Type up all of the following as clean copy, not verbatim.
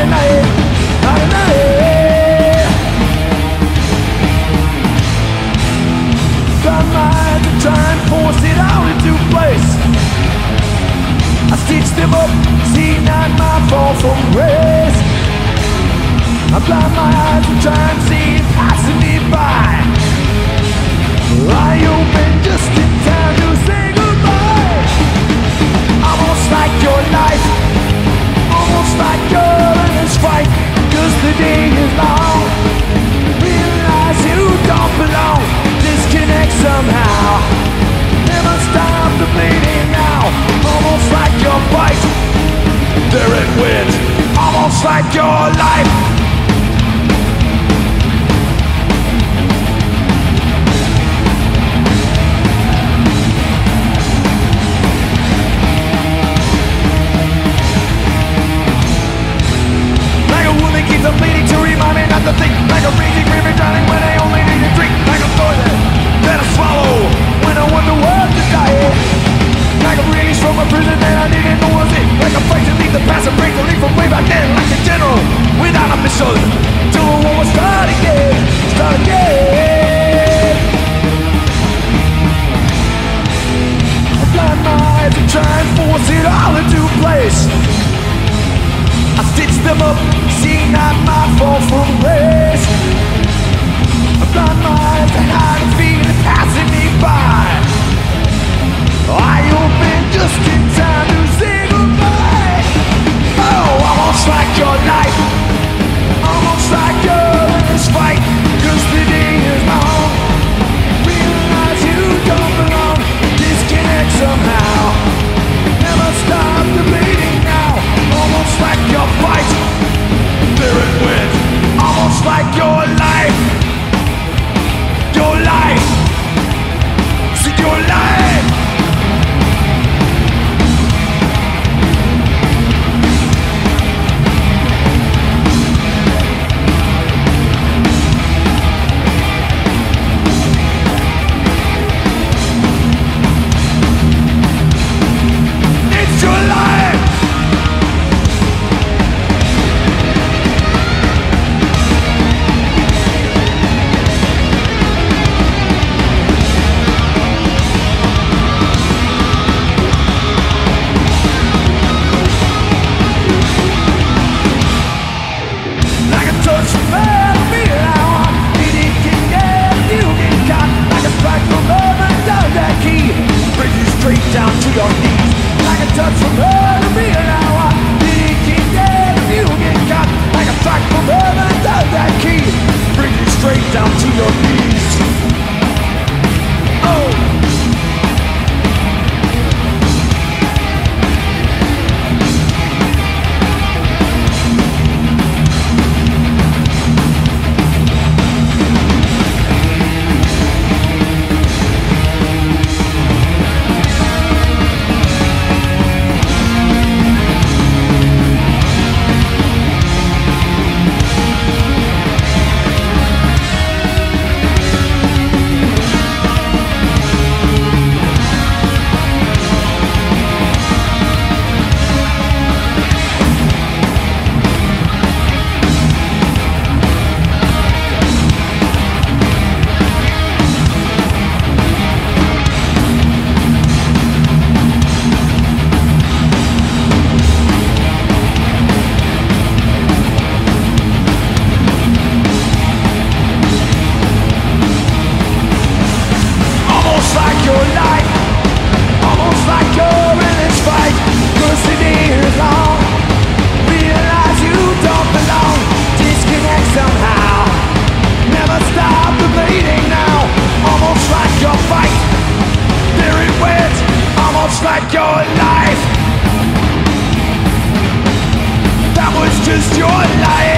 just your life.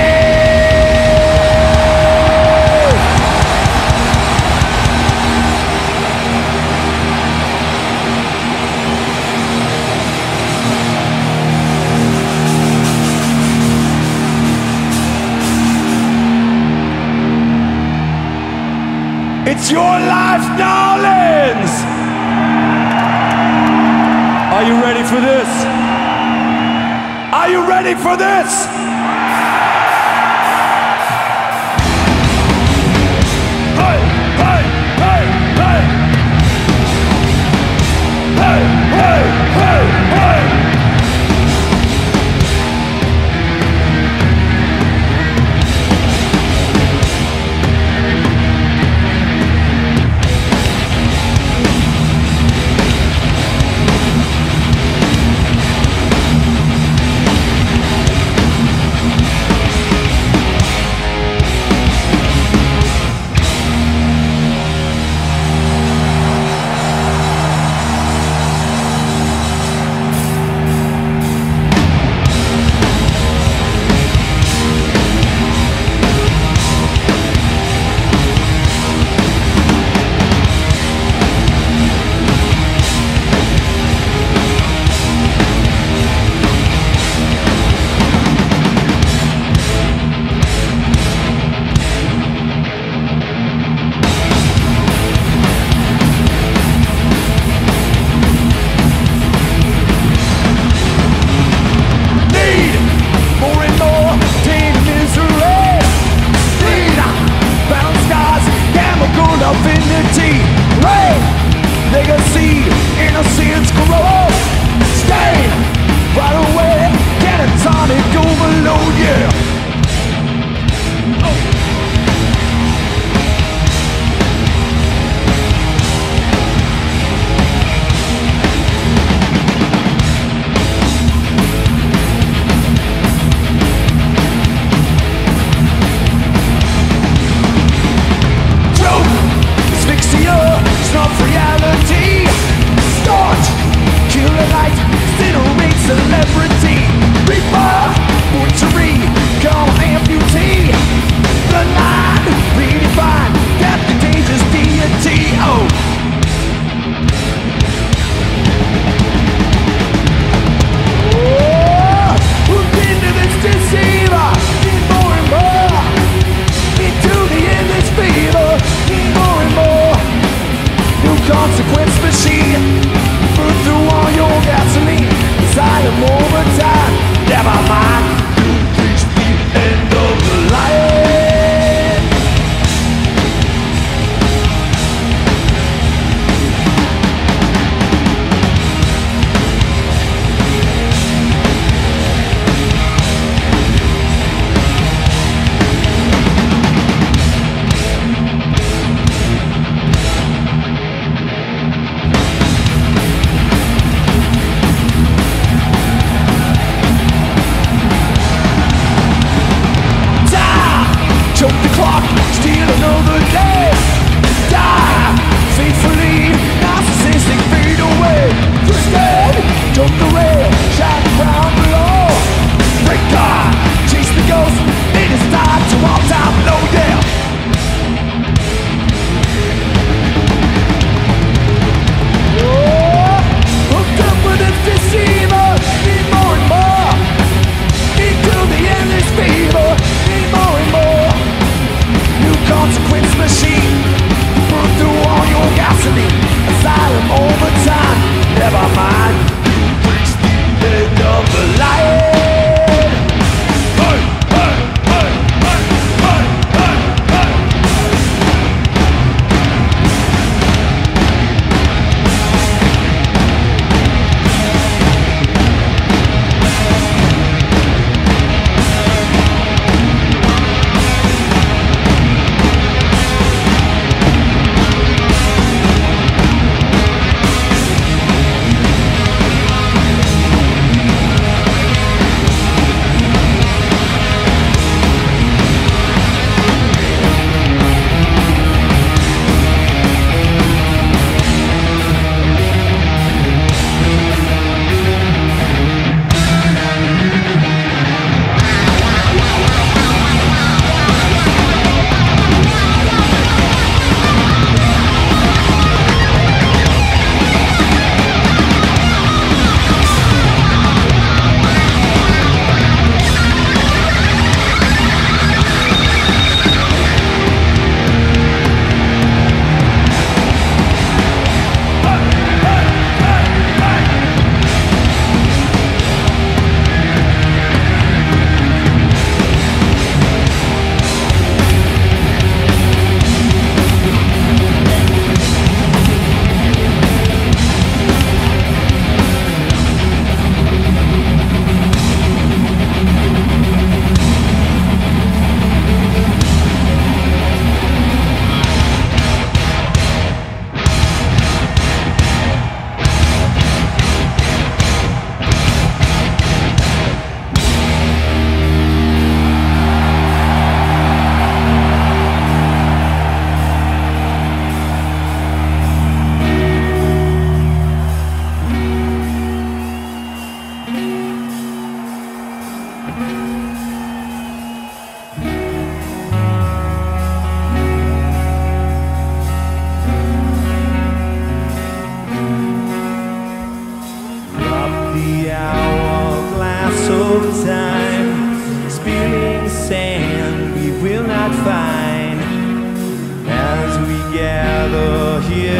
It's your life, Nolans! Are you ready for this? Are you ready for this?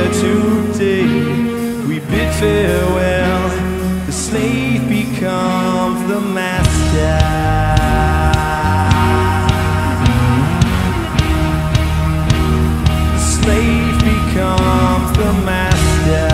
here today. We bid farewell, the slave becomes the master. The slave becomes the master.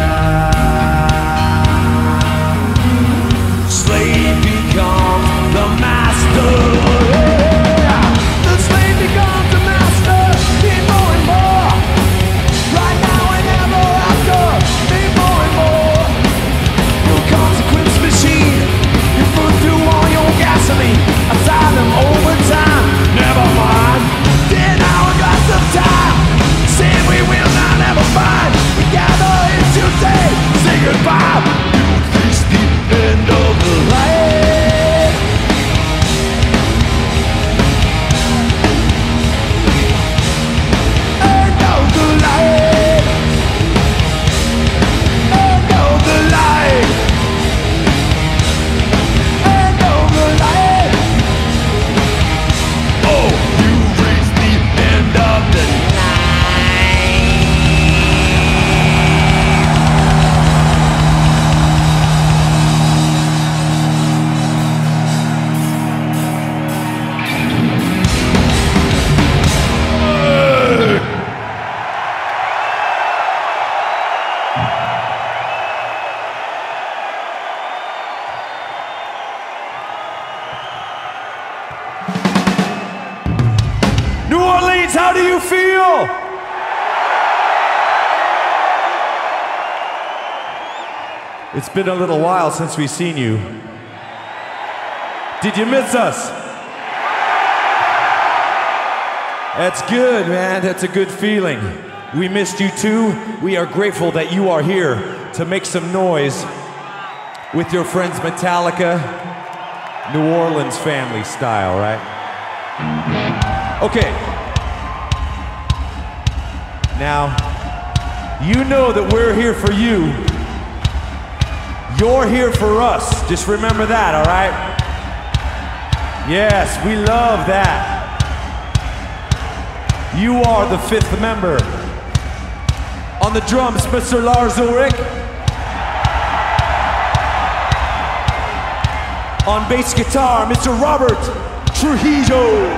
Slave becomes the master. Yeah. The slave becomes the master. Need more and more. Right now and ever after. Need more and more. Your consequence machine. You put through all your gasoline. Assign them overtime. Never mind. 10 hours of time. Say we will not ever find. We gather here today. Say goodbye. You face the end of the line. End of the line. End of the line. End of the line. Oh, you reached the end of the line. New Orleans, how do you feel? It's been a little while since we've seen you. Did you miss us? That's good, man. That's a good feeling. We missed you too. We are grateful that you are here to make some noise with your friends Metallica, New Orleans family style, right? Okay. Now, you know that we're here for you. You're here for us. Just remember that, all right? Yes, we love that. You are the 5th member. On the drums, Mr. Lars Ulrich. On bass guitar, Mr. Robert Trujillo.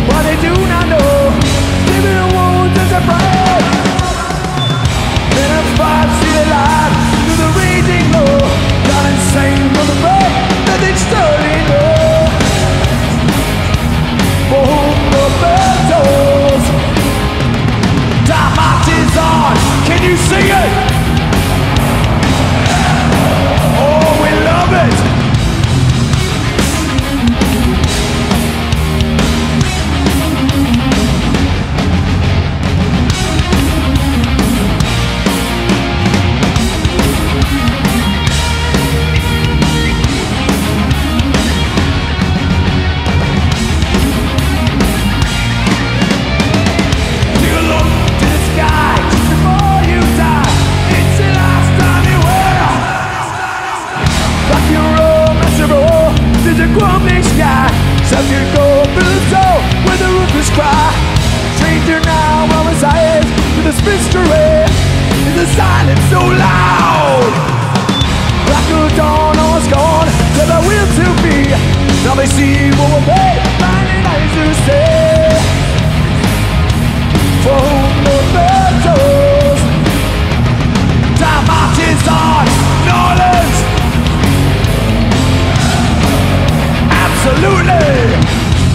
what they do not know. Living in wounds as a bride. Then a fight, see the light through the raging glow. Gone insane from the break that they surely know. For whom the battles. Time marches on, can you see it? Oh, we love it. Crumbling sky, subject go through the soul where the roofers cry. Stranger now on his eyes with a mystery. Is the silence so loud? Like a dawn on a scorn, till I will to be. Now they see what we're made, finding eyes to say. For whom the battles, time marches on, Norlands. Absolutely!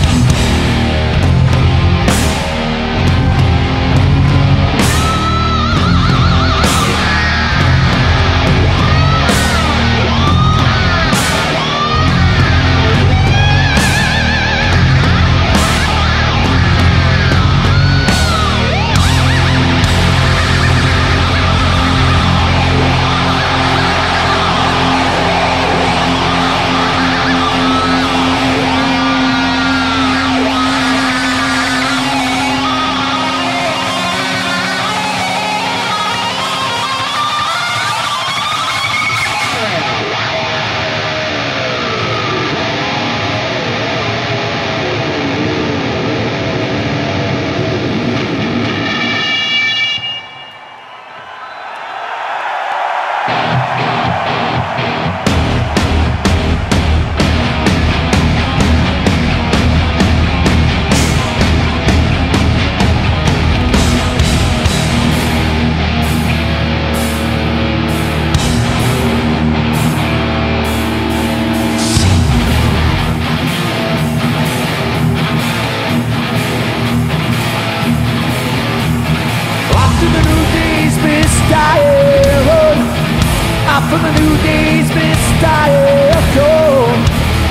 For the new days, mystical.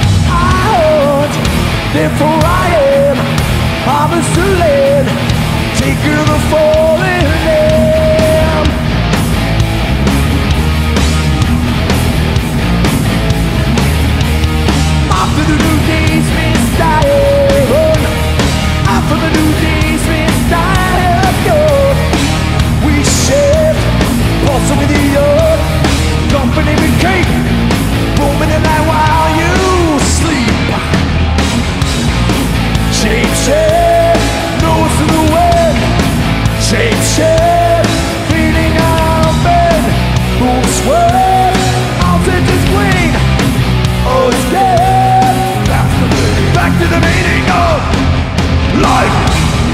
Therefore I am, I'm a Sulan, taker of the fallen lamb. After the new days, mystical. After the new days, mystical. We shift, pulsing with the earth. Company with cake, booming in night while you sleep. Shape shift, nose to the wind. Shape shift, feeling out of bed. Boom sweat, I'll take this queen. Oh, it's dead. Back to the meaning of life.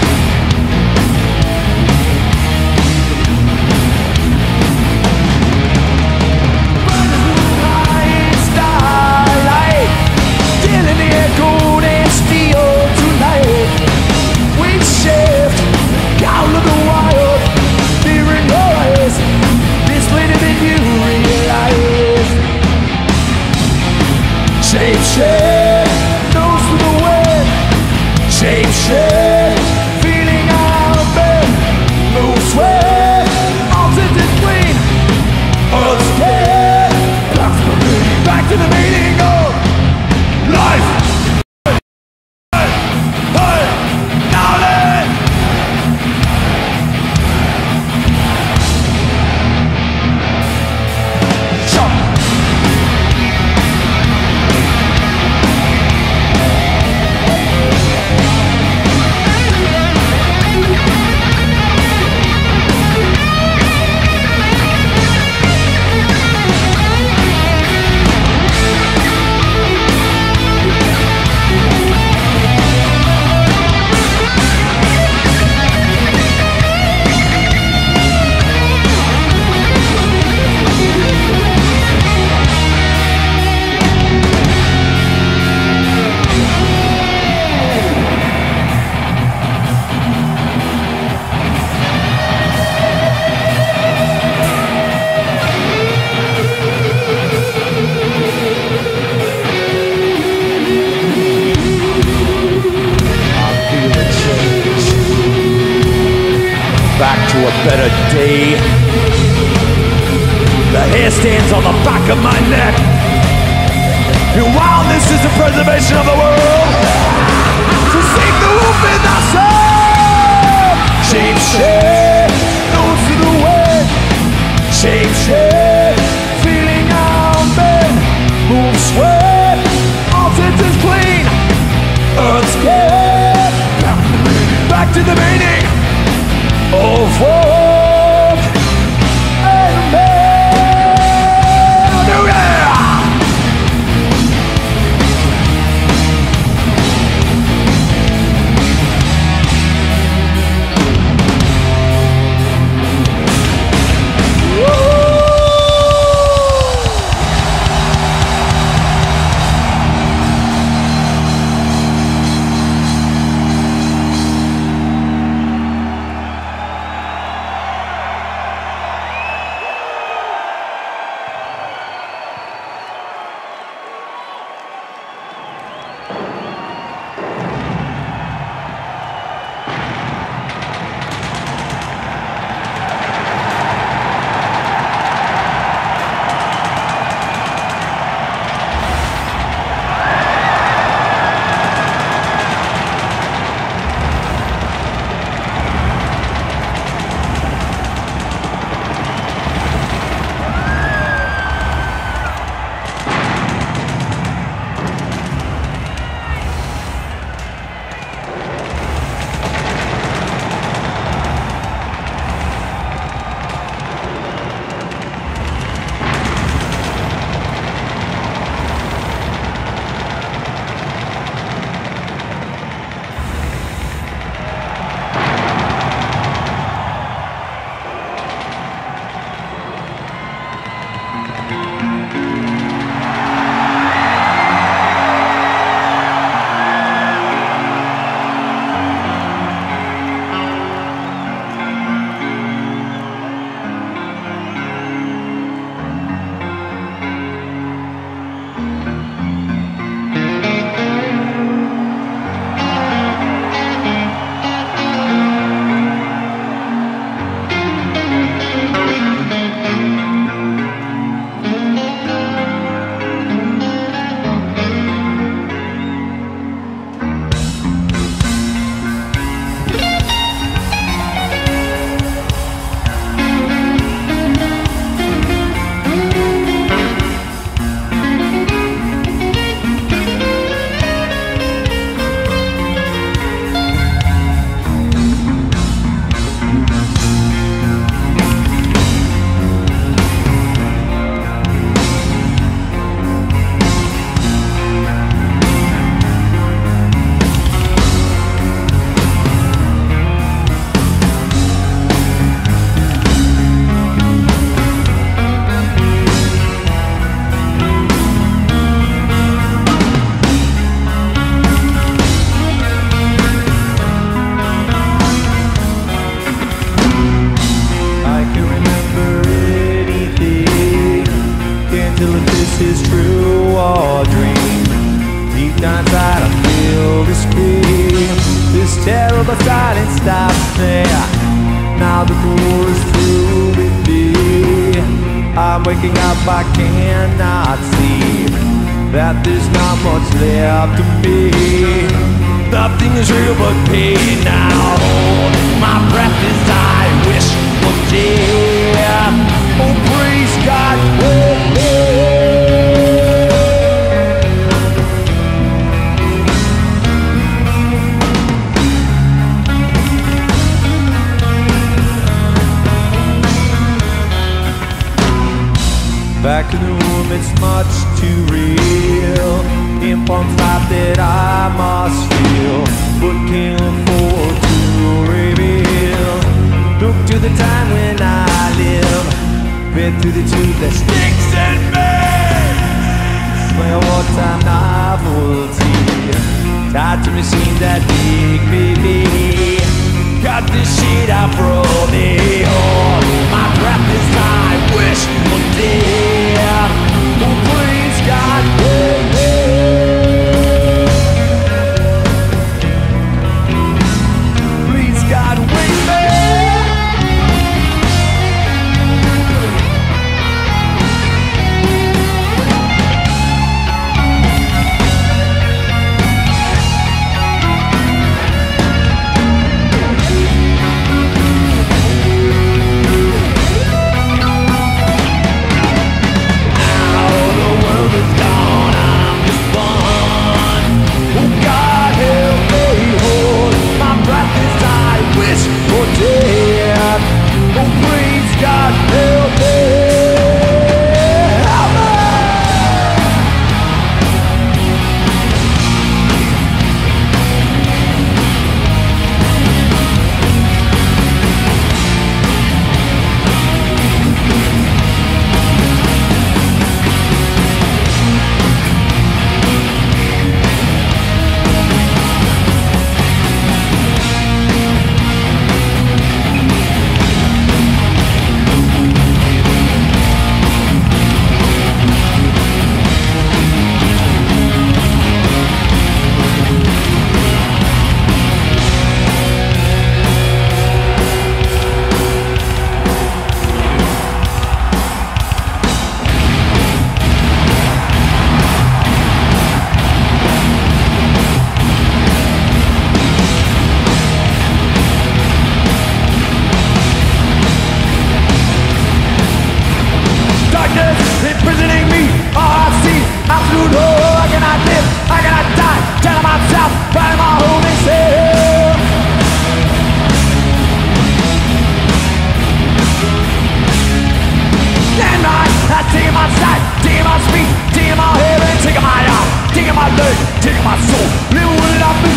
Shape shift, nose to the wind. Shape shift, feeling out of bed. No sweat, altitude queen. Upscale, back to the meaning of life. better day. The hair stands on the back of my neck. And while this is the preservation of the world, to seek the wolf in the soul. Shape shift, nose to the wind. Shape shift, feeling our men. Move sweat, all senses clean. Upscale, back to the meaning of folk and man. Oh yeah! Terrible silence stops there. Now the tour is through with me. I'm waking up, I cannot see that there's not much left to me. Nothing is real but pain now. My breath is I wish one day. Oh, praise God. Back in the room, it's much too real. Impulse life that I must feel, but can't afford to reveal. Look to the time when I live, been through the tube that sticks in me. Smell wartime novelty, tied to machines that dig me. Got this shit out from me. Oh, my breath is I wish one day. Oh, please God, please God, wake me. my sight, digging my speech, digging my heaven, taking my eye, digging my leg, taking my soul, living with it, I've been.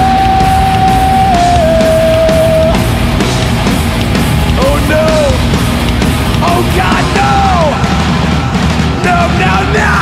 Oh no! Oh God, no! No, no, no!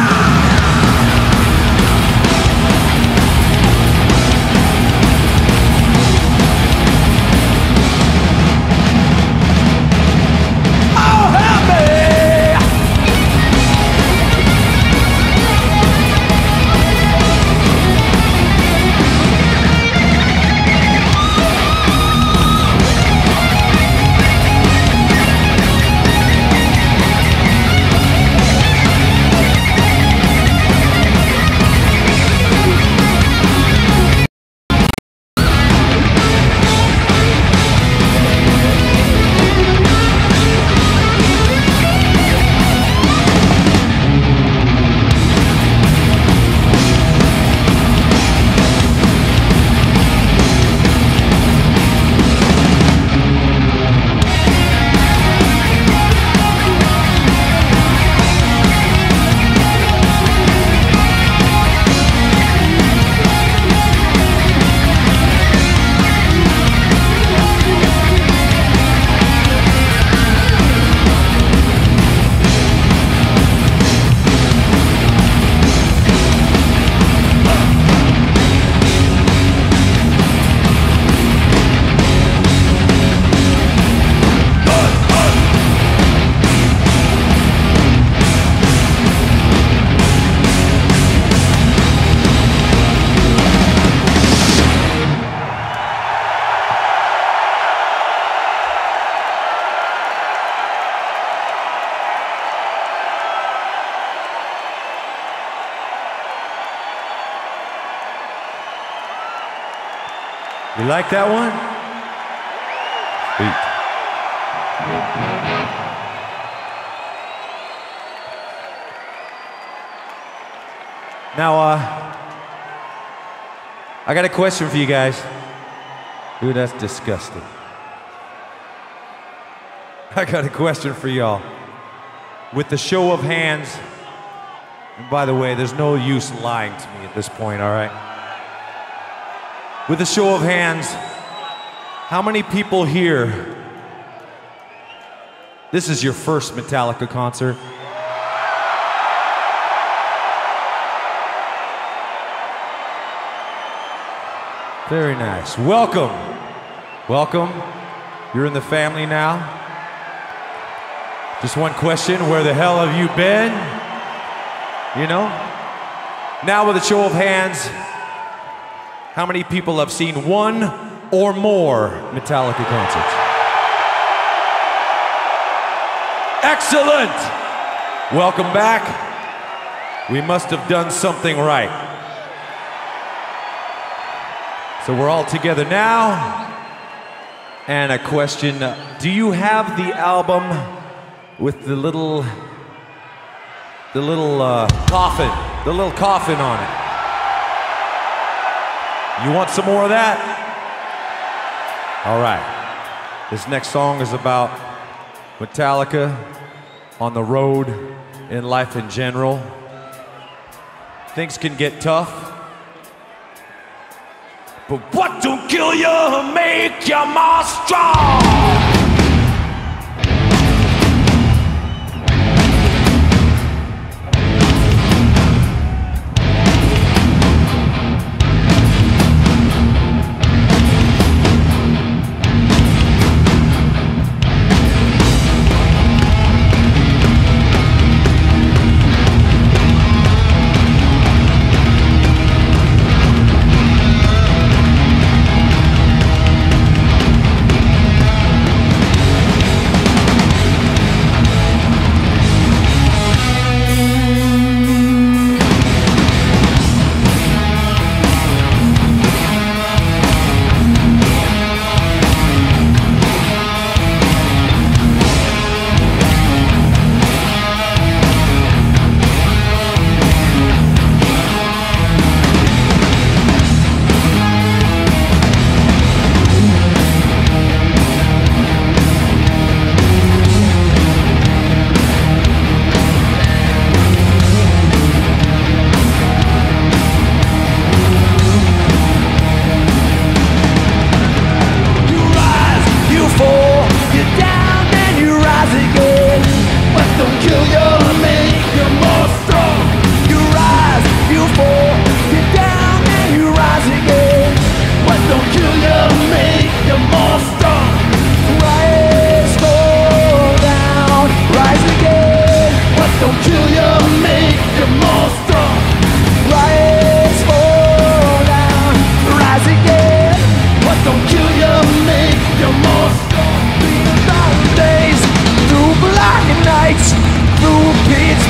You like that one? Sweet. Now, I got a question for you guys. Dude, that's disgusting. I got a question for y'all. With the show of hands, and by the way, there's no use lying to me at this point, all right? With a show of hands, how many people here, this is your first Metallica concert? Very nice. Welcome. Welcome. You're in the family now. Just one question, where the hell have you been? You know? Now with a show of hands, how many people have seen one or more Metallica concerts? Excellent! Welcome back. We must have done something right. So we're all together now. And a question, do you have the album with the little coffin on it? You want some more of that? All right. This next song is about Metallica on the road, in life in general. Things can get tough. But what don't kill you make you more strong.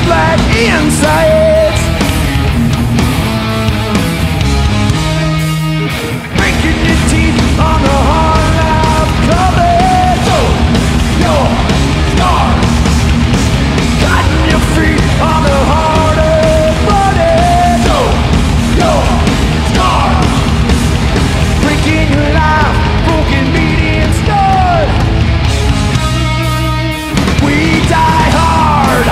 black insides. Breaking your teeth on the hard life coming. So your scar, cutting your feet on the hard earth running. So your scar, breaking your life, broken beating stud. We die hard.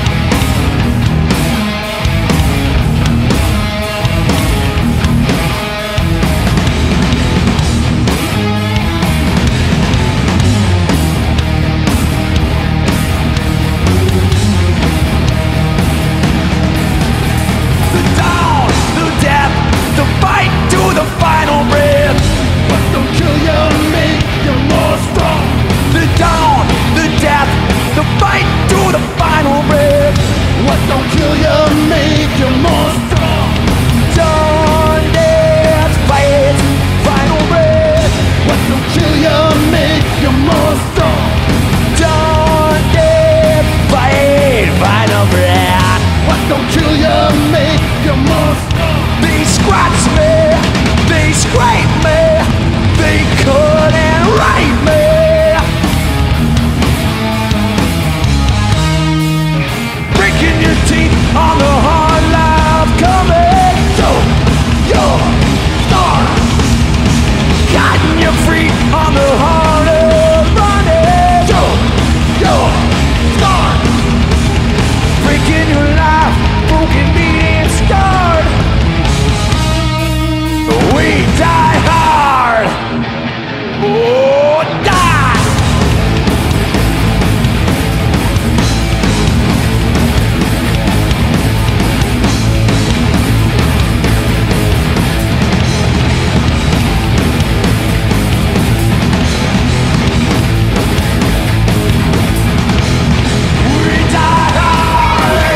The dawn, the death, the fight to the final breath. What don't kill you, make you more strong. The dawn, the death, the fight to the final breath. What don't kill you, make you more strong. Dawn, death, fight, final breath. What don't kill you, make you more strong. Dawn, death, fight, final breath. What don't kill you, make you more strong. They scratch me, they scrape me, they cut and write me. Breaking your teeth on the hard life coming. So your star, cutting your feet on the hard earth running. So your star, breaking your life, broken being scarred. We die hard. Oh, die. We die hard.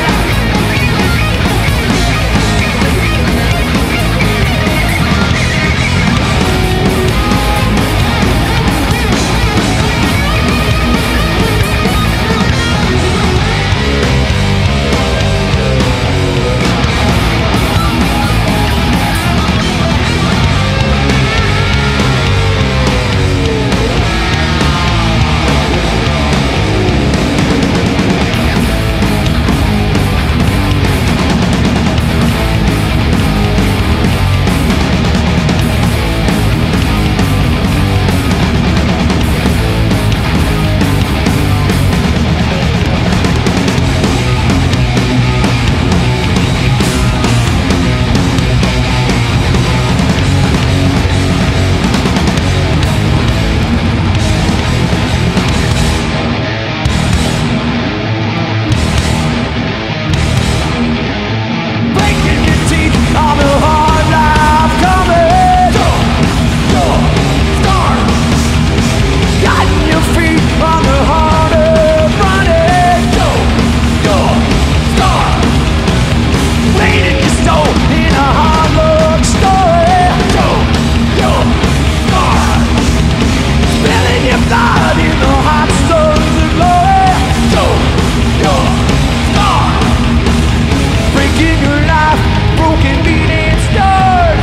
Breaking your teeth on the hard life coming. Your scar, cutting your feet on the hard earth running. Your scar, bleeding your soul in a hard luck story. Your scar, spilling your blood in the hot suns of glory. Your scar, breaking your life, broken beating scarred.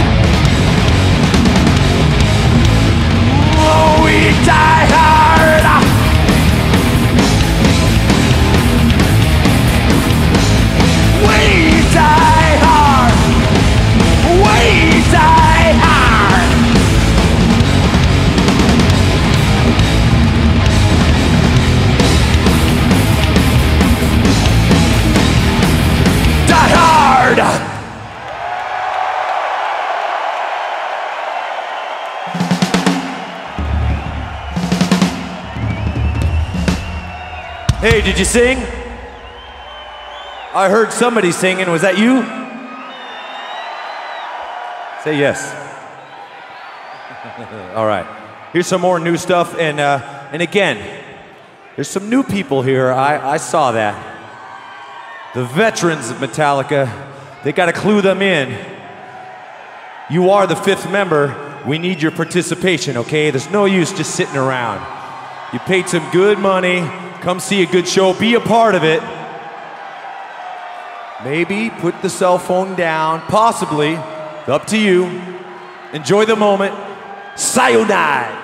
Oh, we die hard. We die hard. We die hard. Die hard. Hey, did you sing? I heard somebody singing. Was that you? Say yes. All right. Here's some more new stuff, and again, there's some new people here. I saw that. The veterans of Metallica, they got to clue them in. You are the 5th member. We need your participation, okay? There's no use just sitting around. You paid some good money. Come see a good show. Be a part of it. Maybe put the cell phone down, possibly. Up to you. Enjoy the moment. Sayonara.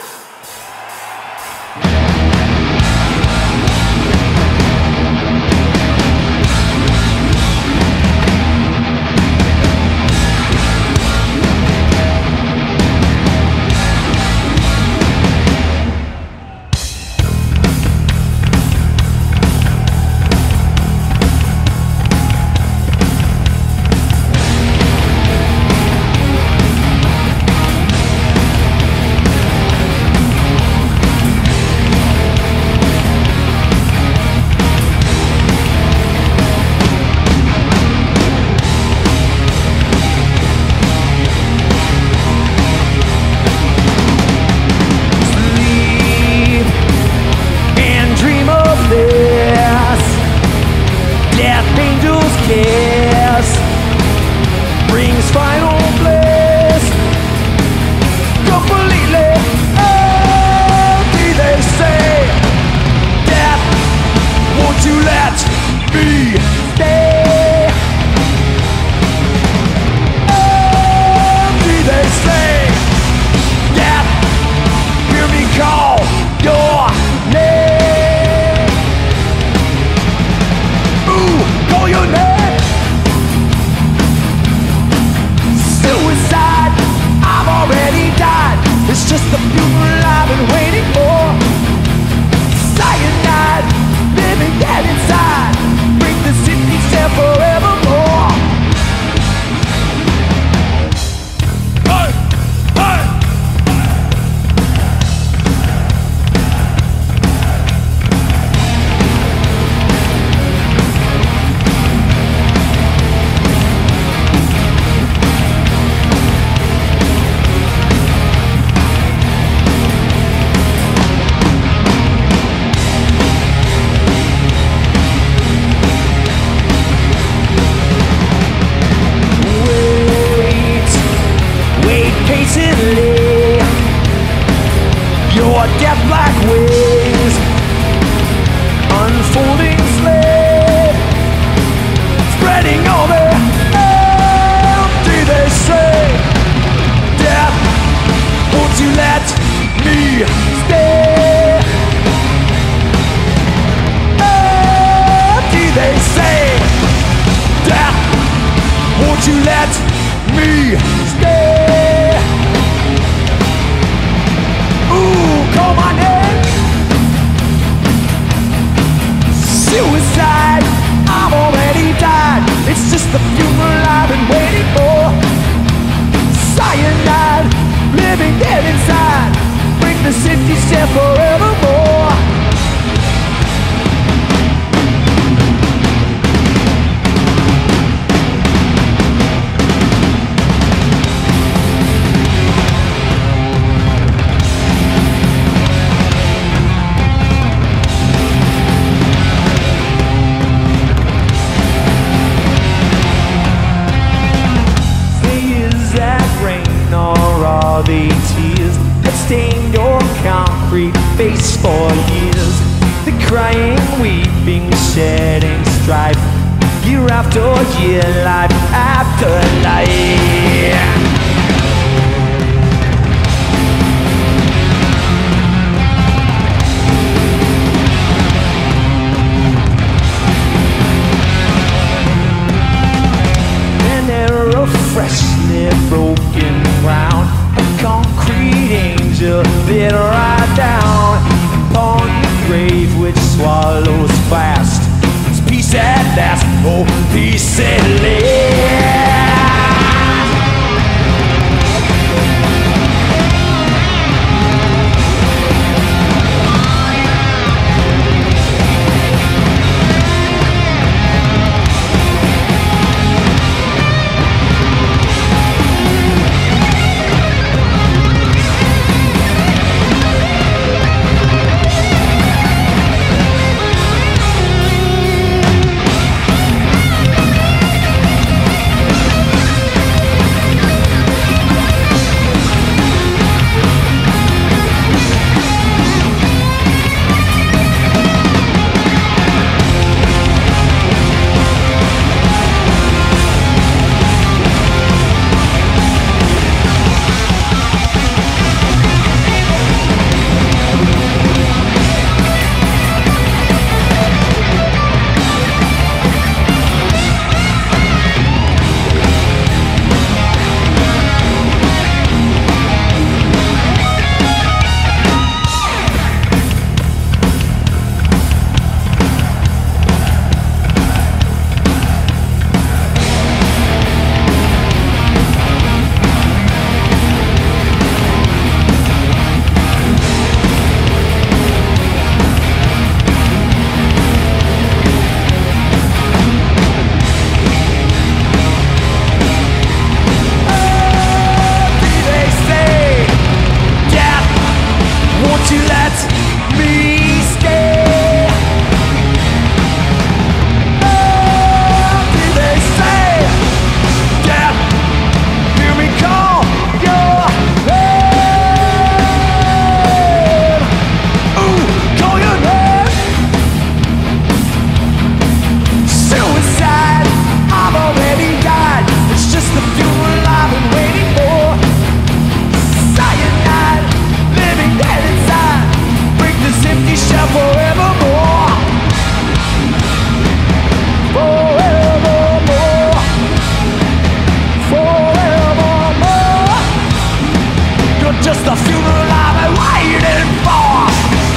just the funeral I've been waiting for.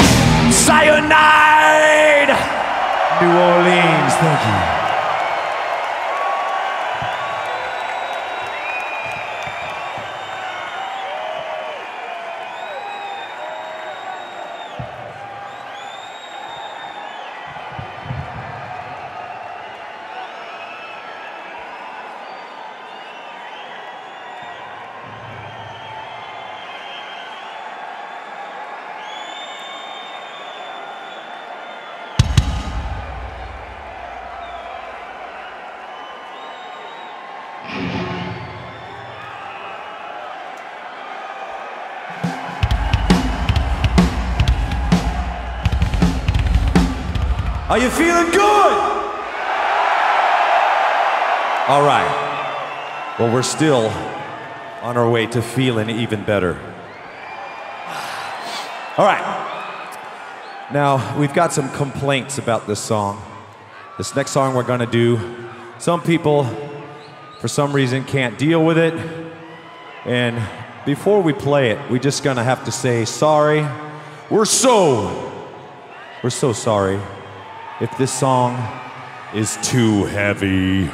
Cyanide! New Orleans, thank you. Are you feeling good? All right. Well, we're still on our way to feeling even better. All right. Now, we've got some complaints about this song. This next song we're gonna do, some people, for some reason, can't deal with it. And before we play it, we're just gonna have to say sorry. We're so sorry if this song is too heavy.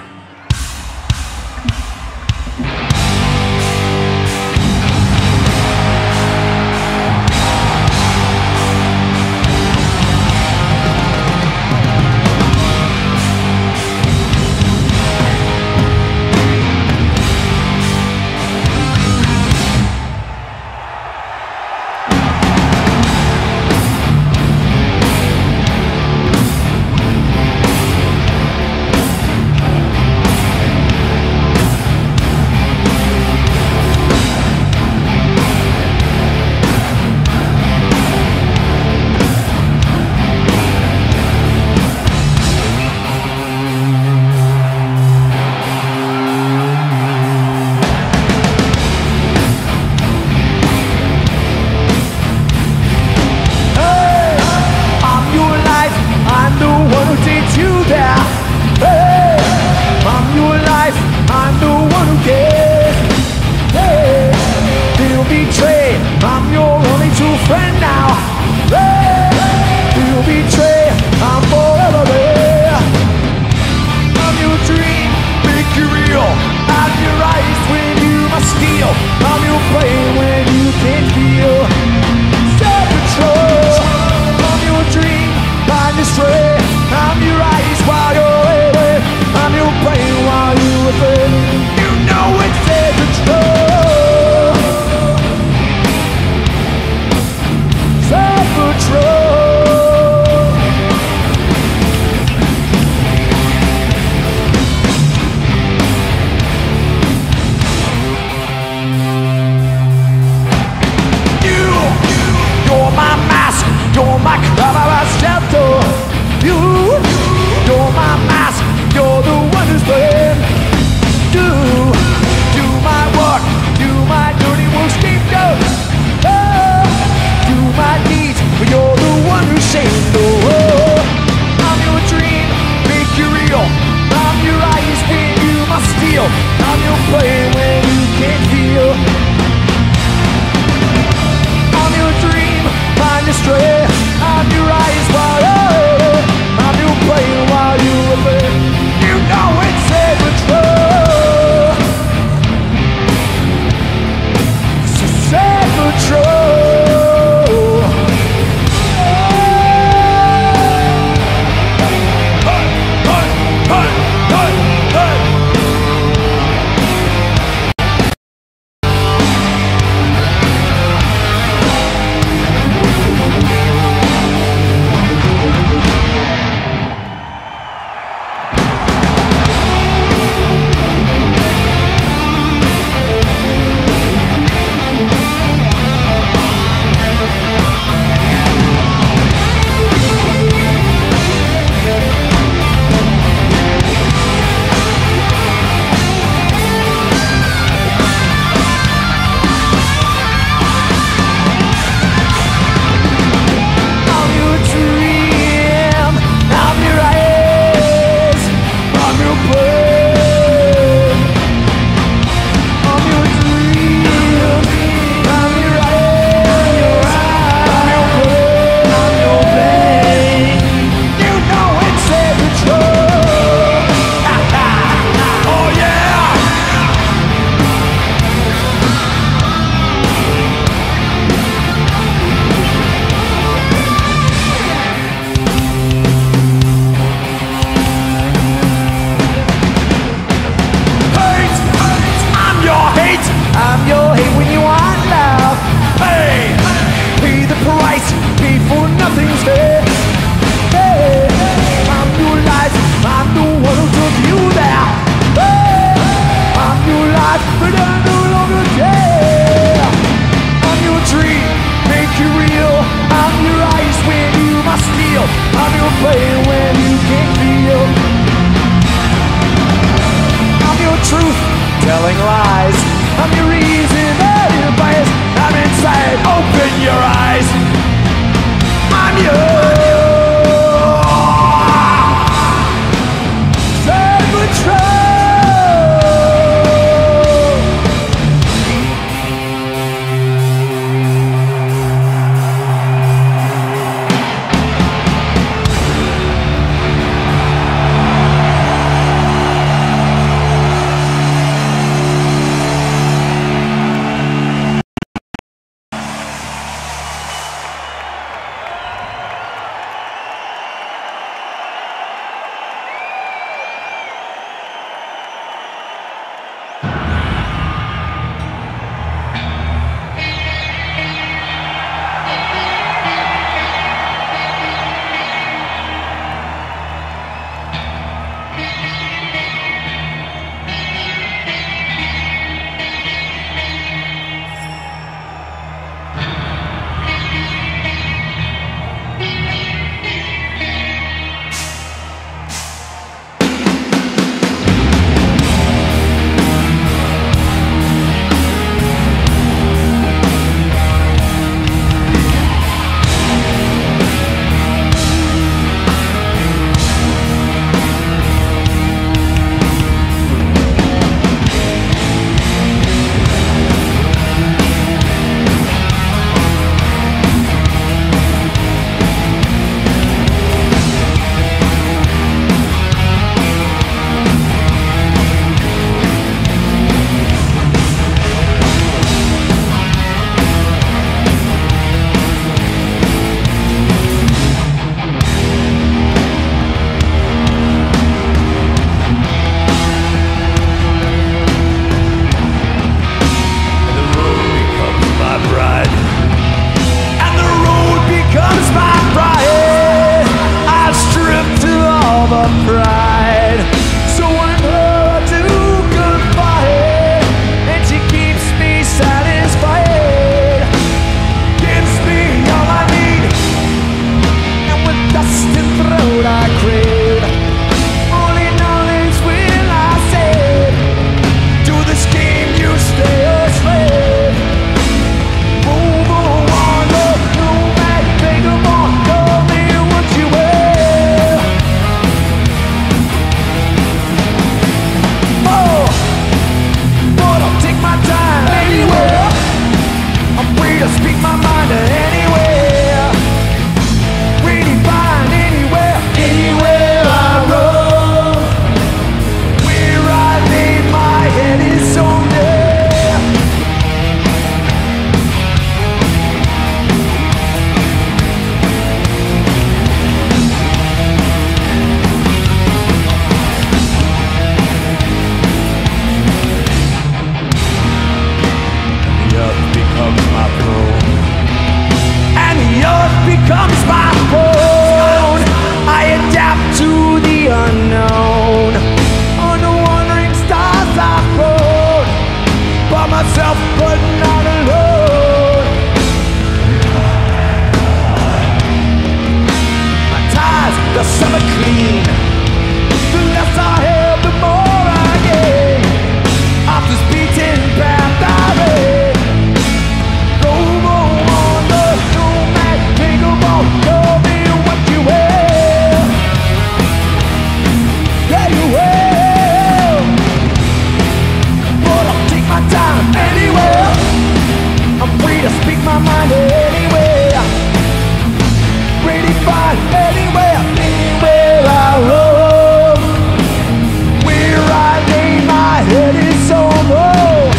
my mind anywhere. Pretty fine anywhere, anywhere I roam. Where I lay my head is home. Oh.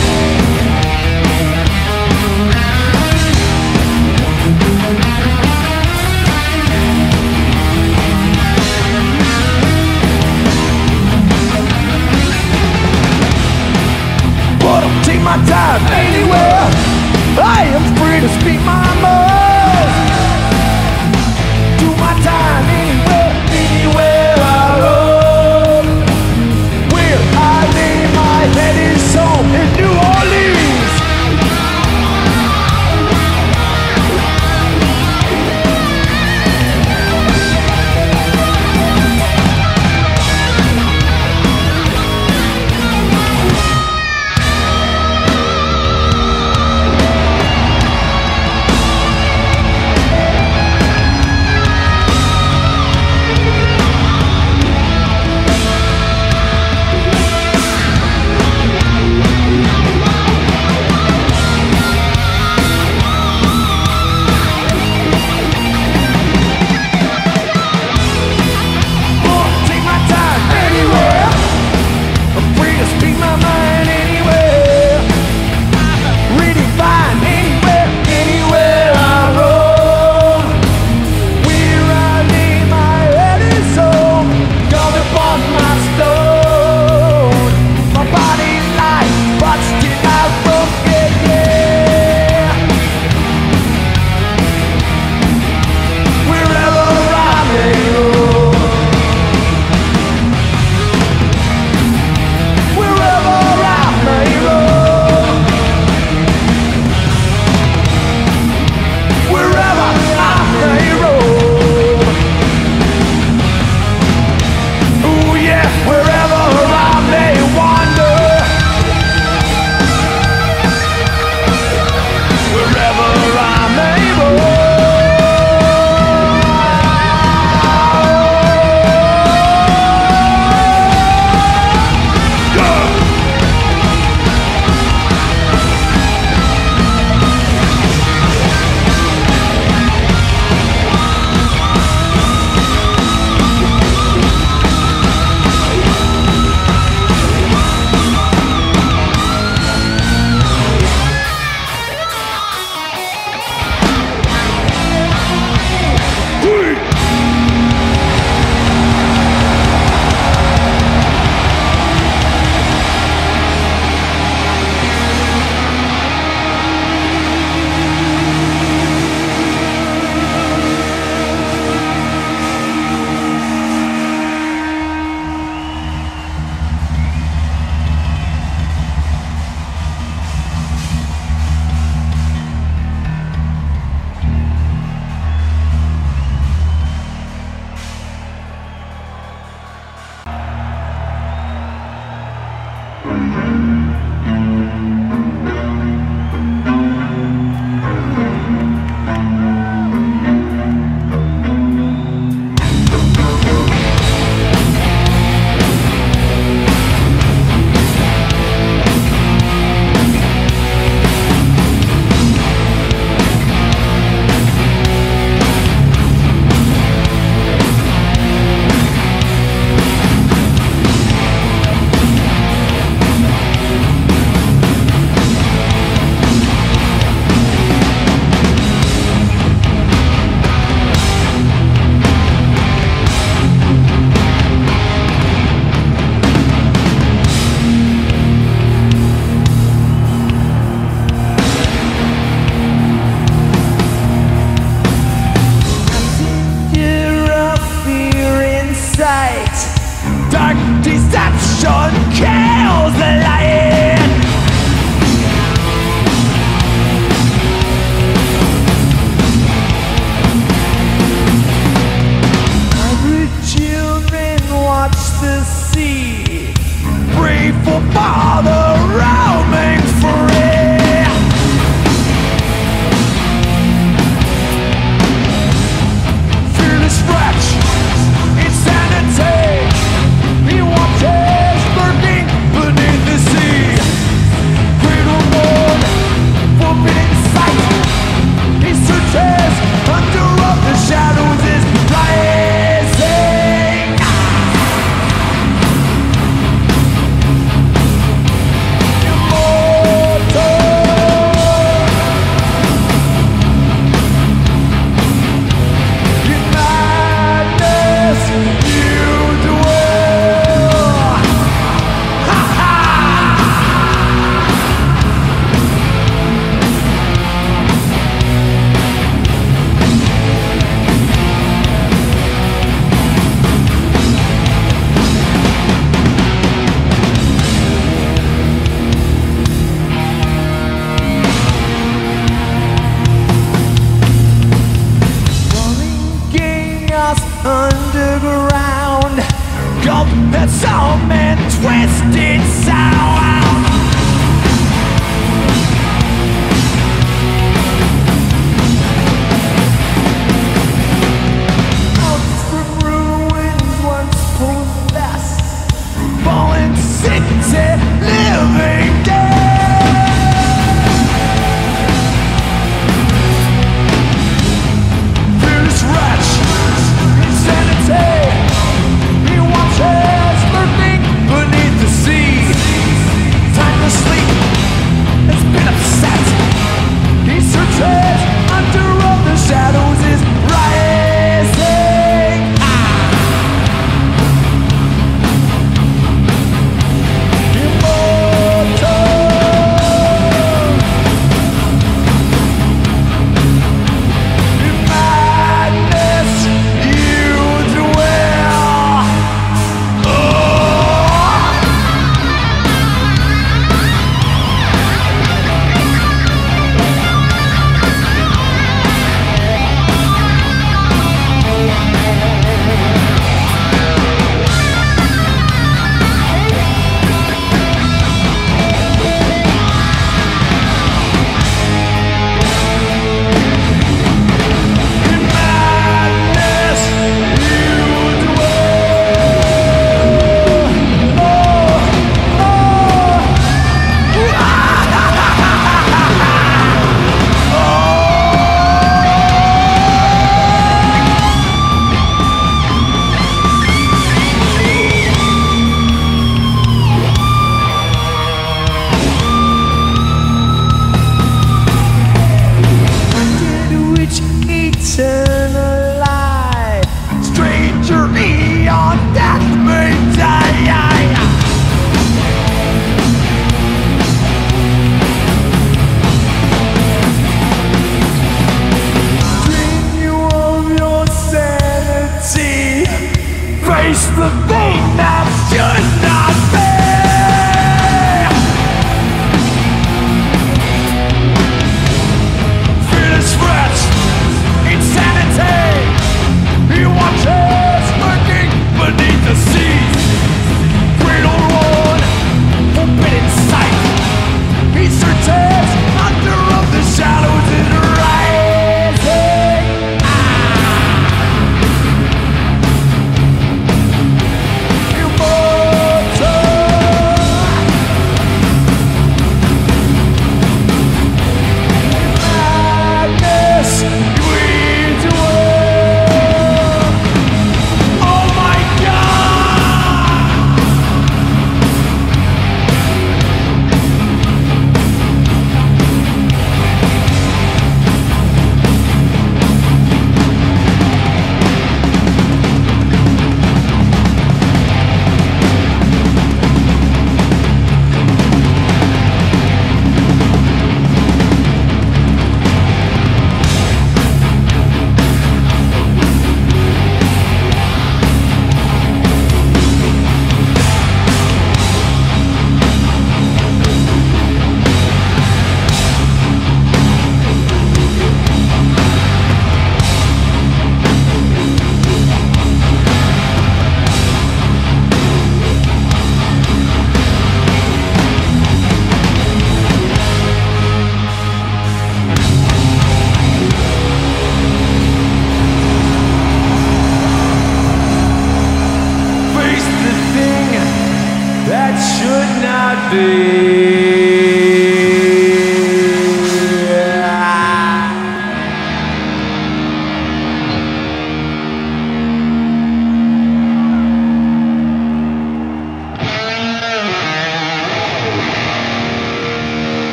But I'll take my time anywhere. I am free to speak my mind.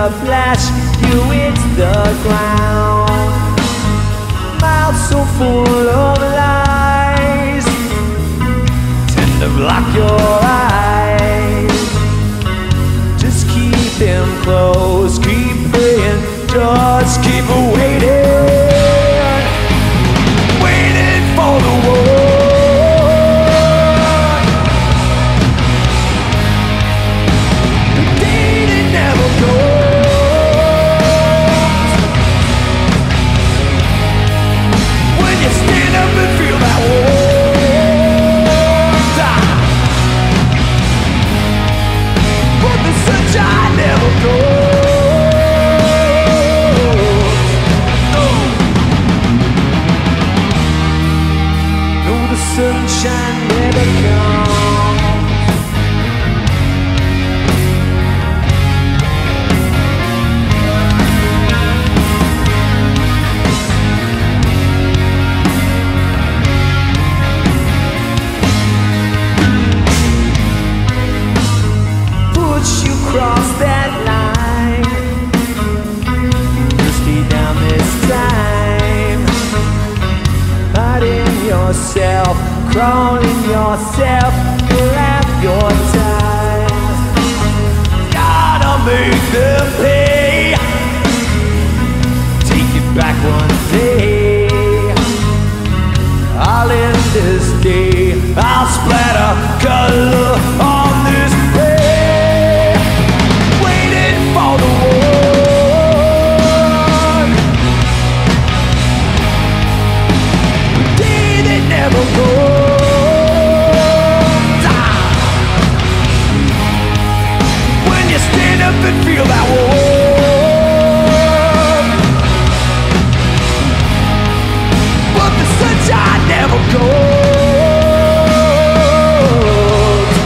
a flash, you hit the ground. Mouth so full of lies, tend to block your eyes. Just keep them closed, keep praying, just keep waiting, waiting for the war. Sunshine never comes. Push you across that line, you stay down this time, hiding yourself, crawling yourself, you'll have your time. Gotta make them pay, take it back one day. I'll end this day, I'll splatter color on this way, waiting for the one, the day that never goes. When you stand up and feel that warmth, but the sunshine never goes.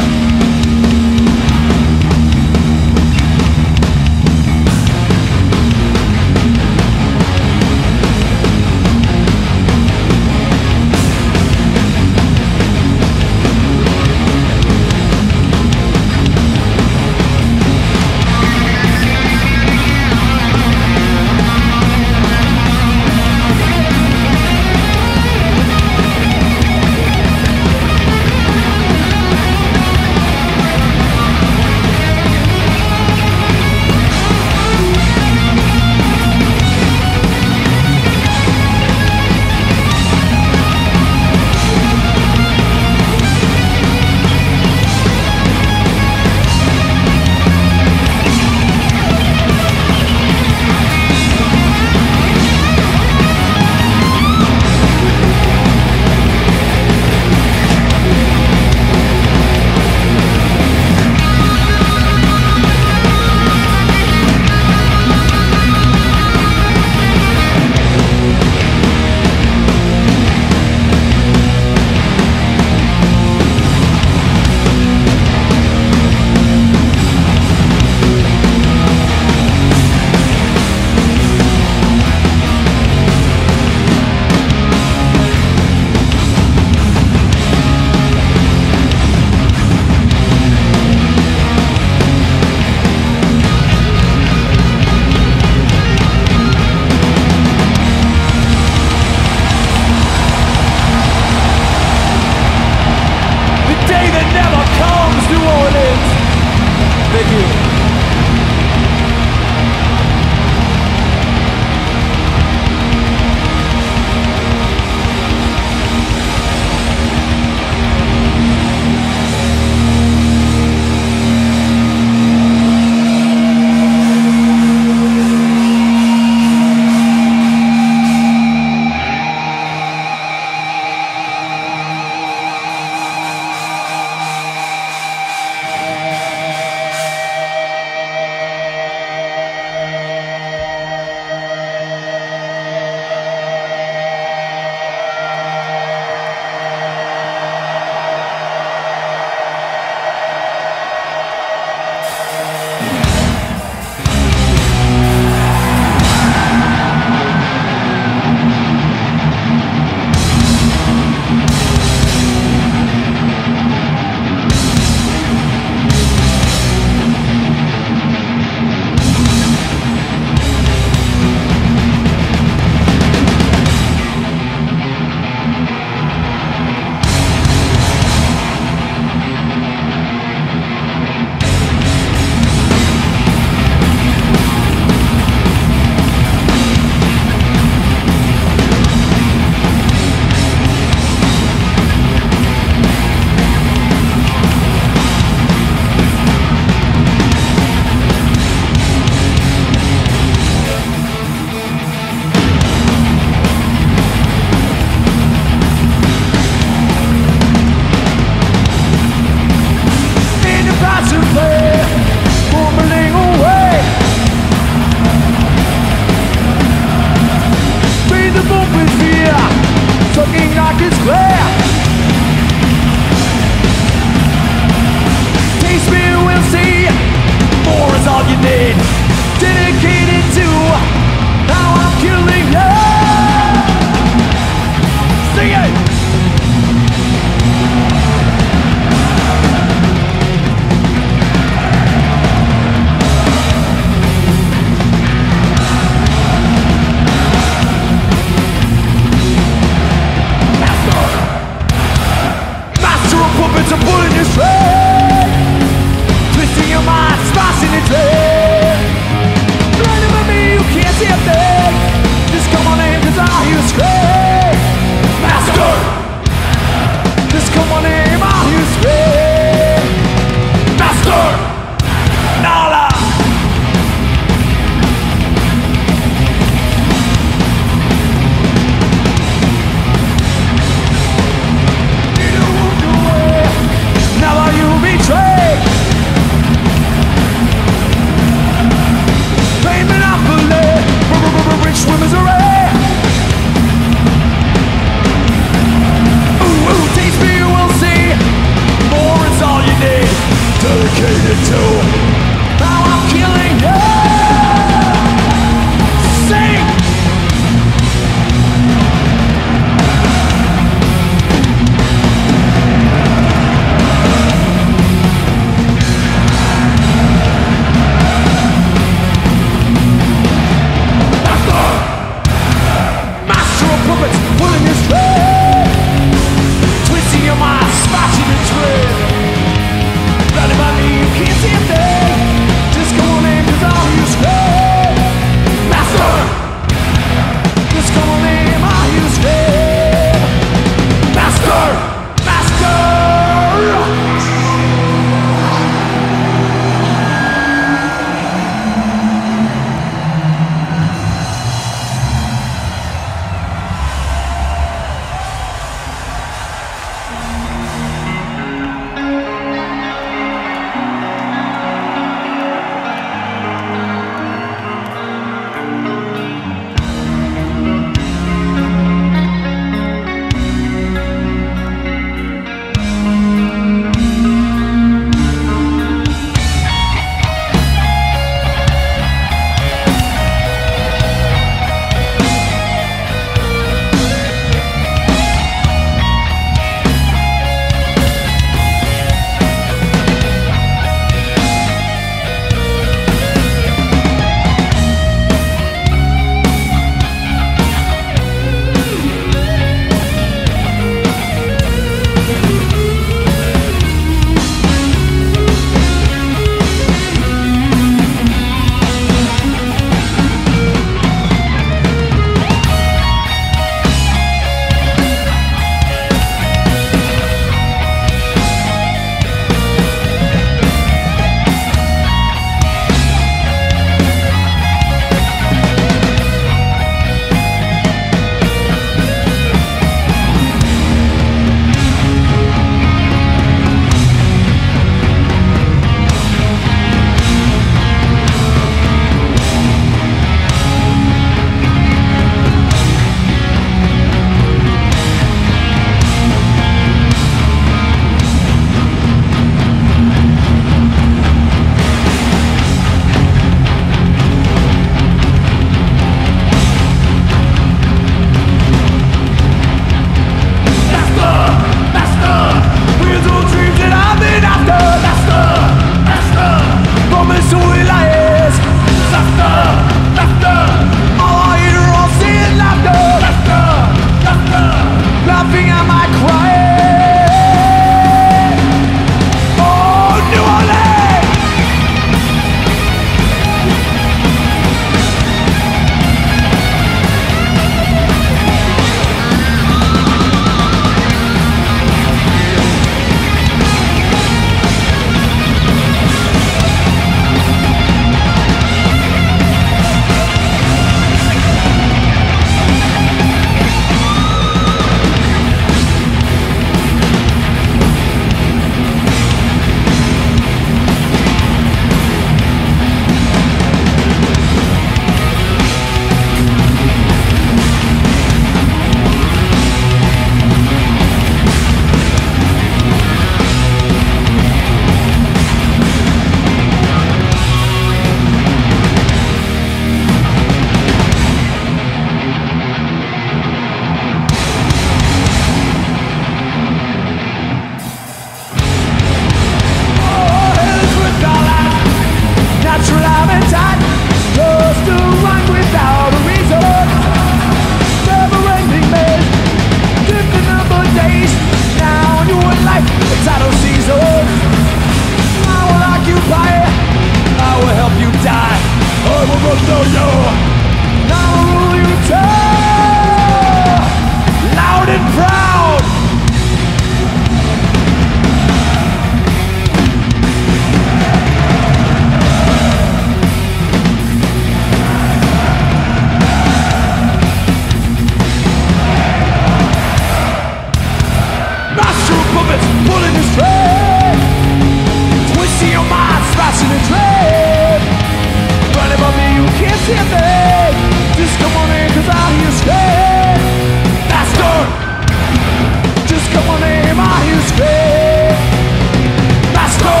see a thing. Just come on in, cause I hear you scream. Master! Just come on in, I hear you scream. Master!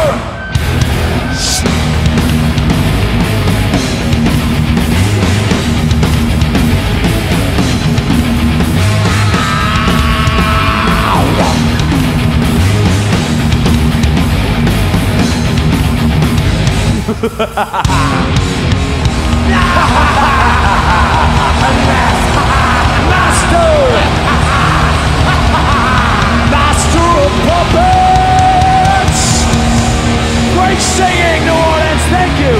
Master of puppets! Great singing, New Orleans, thank you!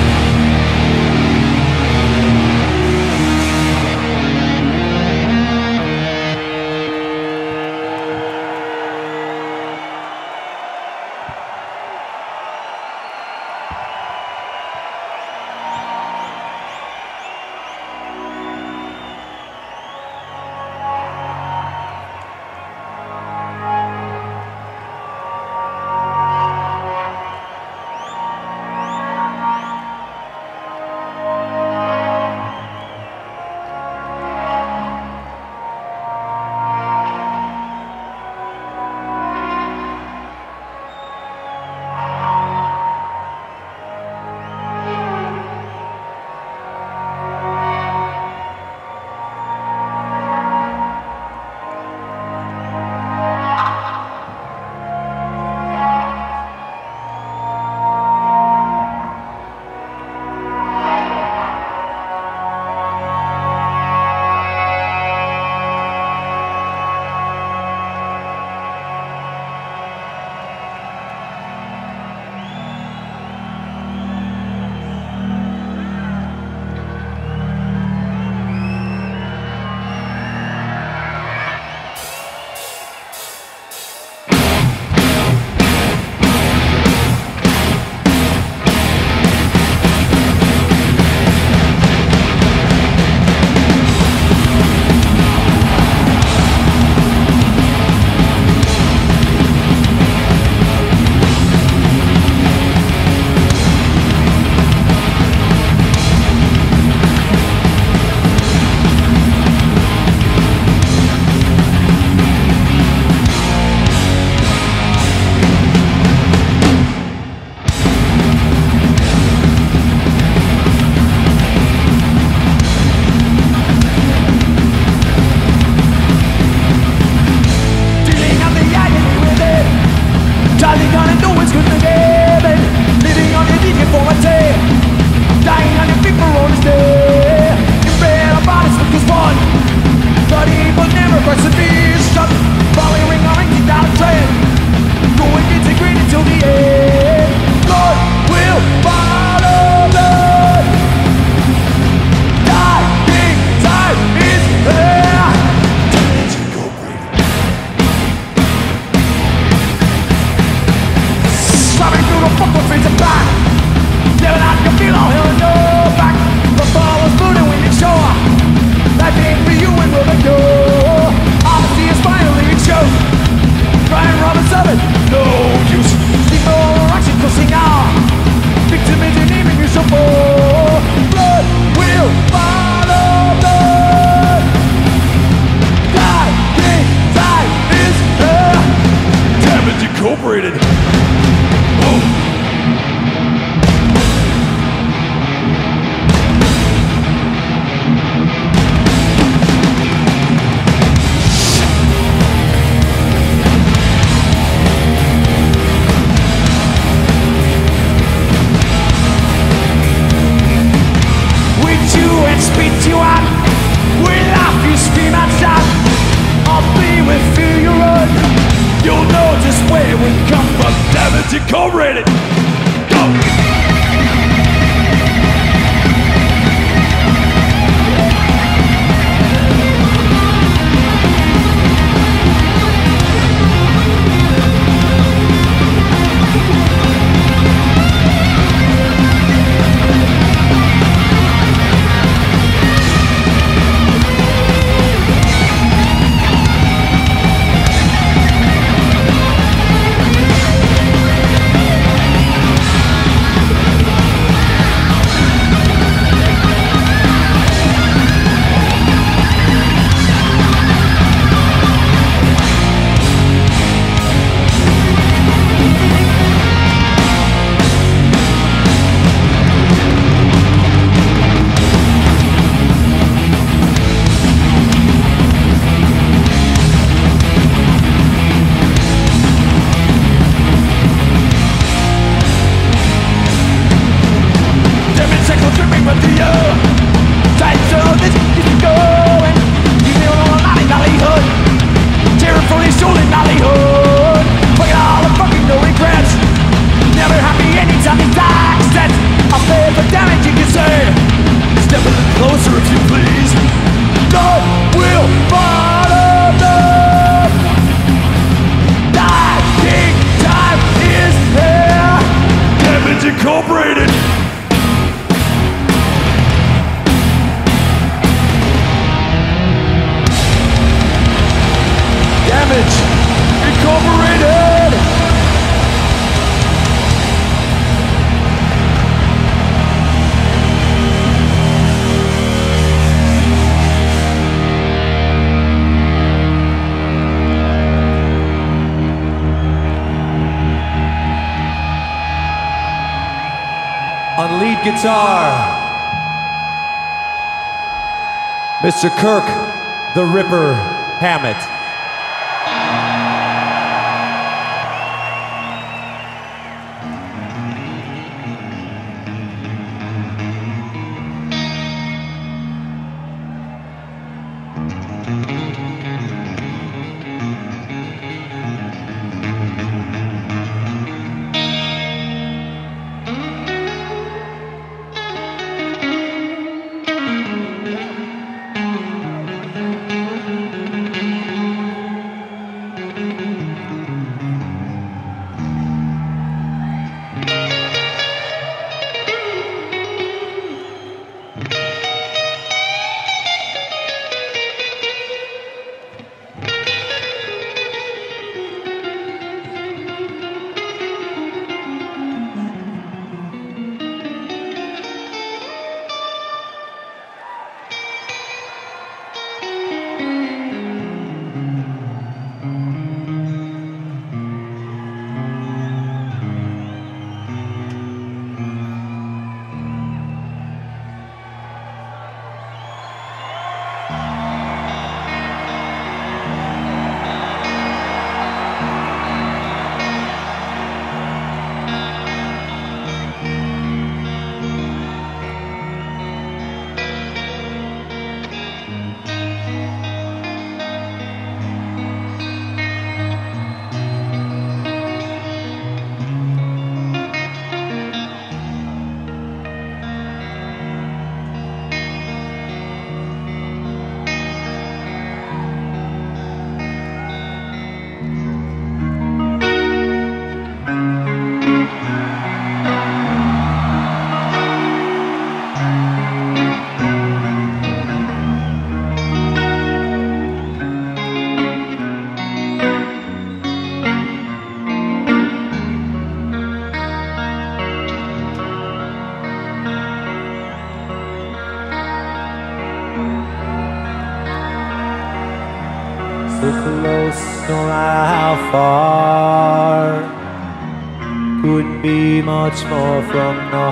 Incorporated. Go! guitar, Mr. Kirk the Ripper Hammett. So close, no matter how far. Couldn't be much more from the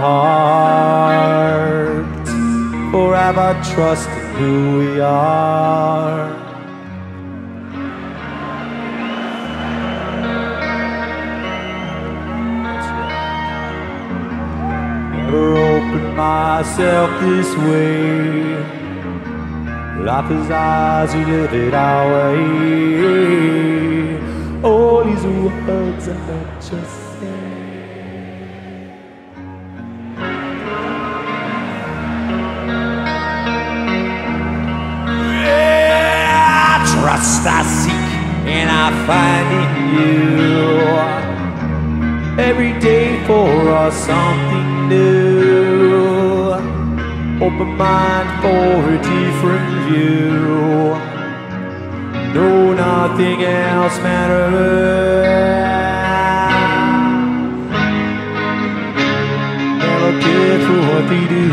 heart. Forever trust in who we are. Never opened myself this way. Life is ours, we live it our way. All these words I just say. Yeah, trust I seek and I find in you. Every day for us something new. Open mind for a different view. No, nothing else matters. Never care for what they do.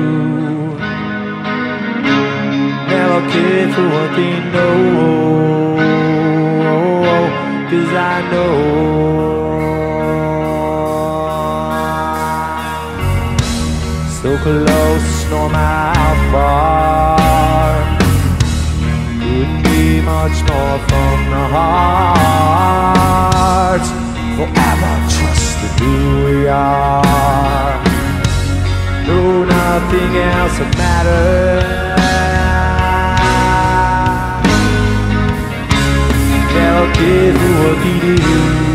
Never care for what they know. 'Cause I know so close, no matter how far. Couldn't be much more from the heart. Forever trust in who we are. No, nothing else will matter. Never care for what they do.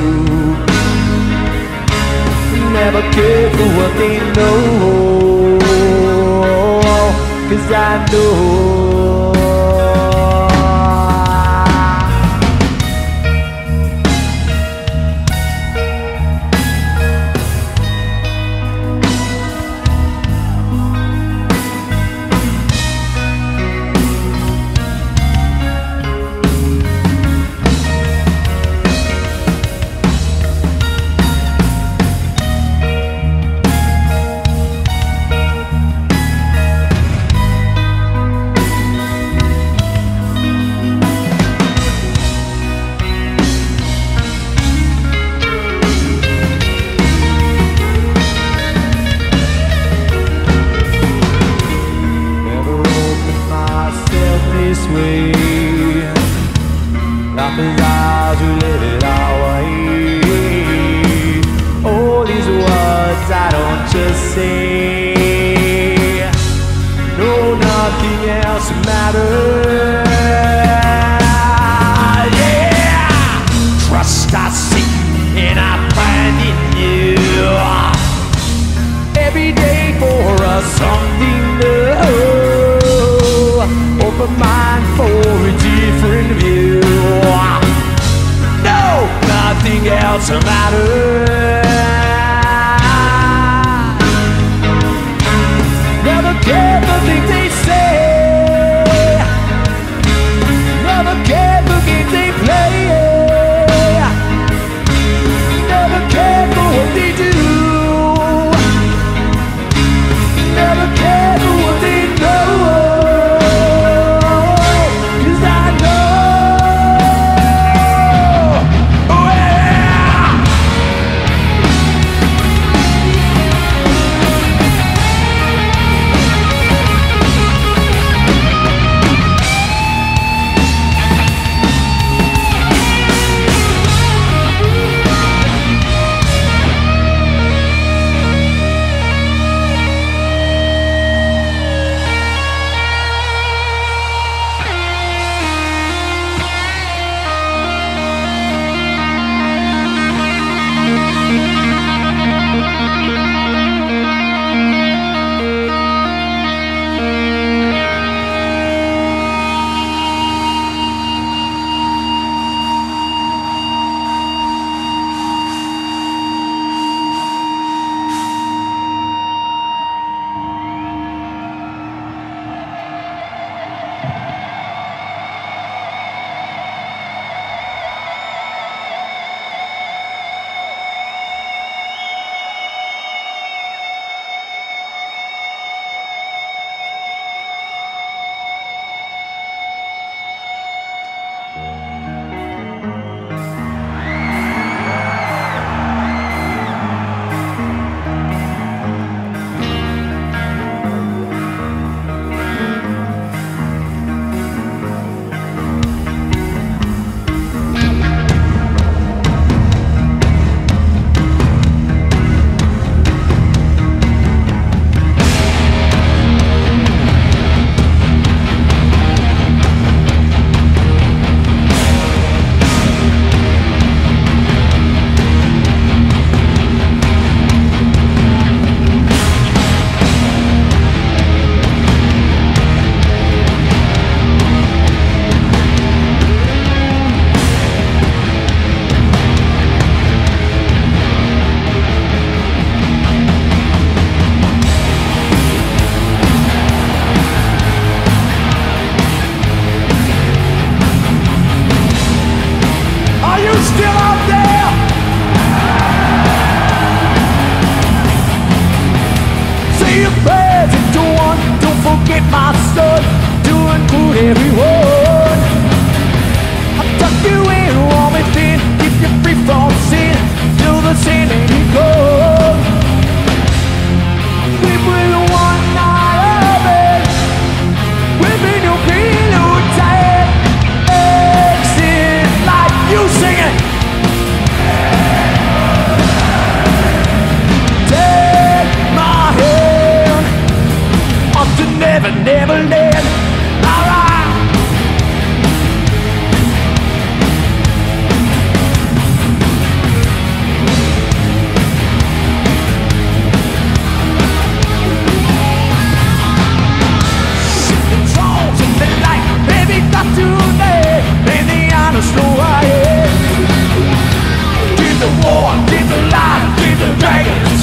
Never care for what they know. 'Cause I know say. No, nothing else matters. Yeah, trust I see and I find in you. Every day for us something new. Open mind for a different view. No, nothing else matters. Never cared the things they say. Never cared the games they play. Never cared for what they do. Never cared for what they know. 'Cause I know. Oh yeah.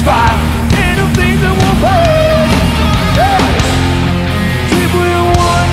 Fire, and the things that will pay. Yeah. Keep we one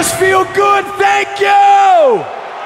us feel good. Thank you.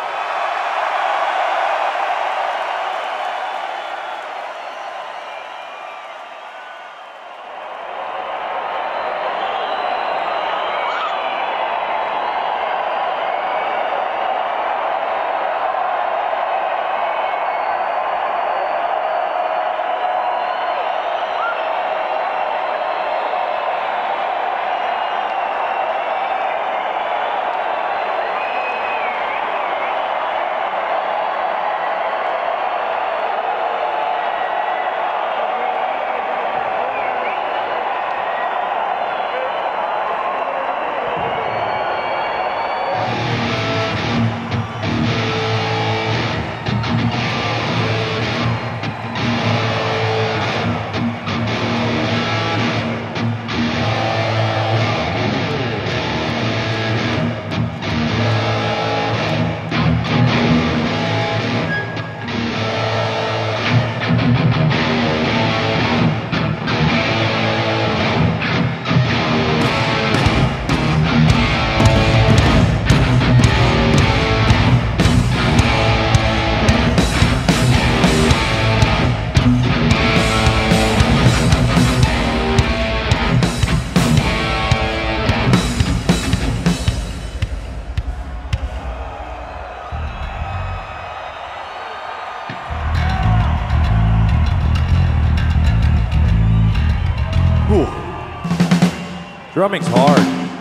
Drumming's hard.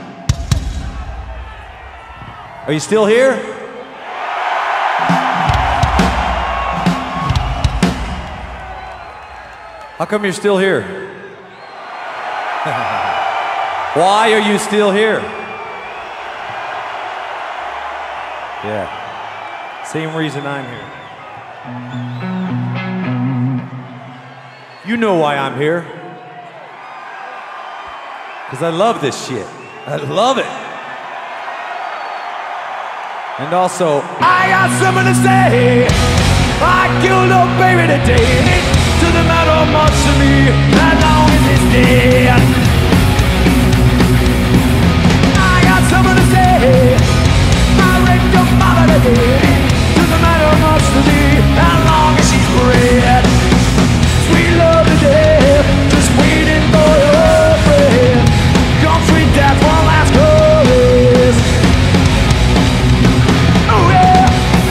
Are you still here? How come you're still here? Why are you still here? Yeah, same reason I'm here. You know why I'm here. Because I love this shit. I love it. And also, I got something to say. I killed a baby today. Doesn't matter much to me as long as it's dead. I got something to say. I raped your mother today. Doesn't matter much to me as long as she's red. Sweet love today, just waiting for your friend. Come sweet death, one last chorus. Oh yeah.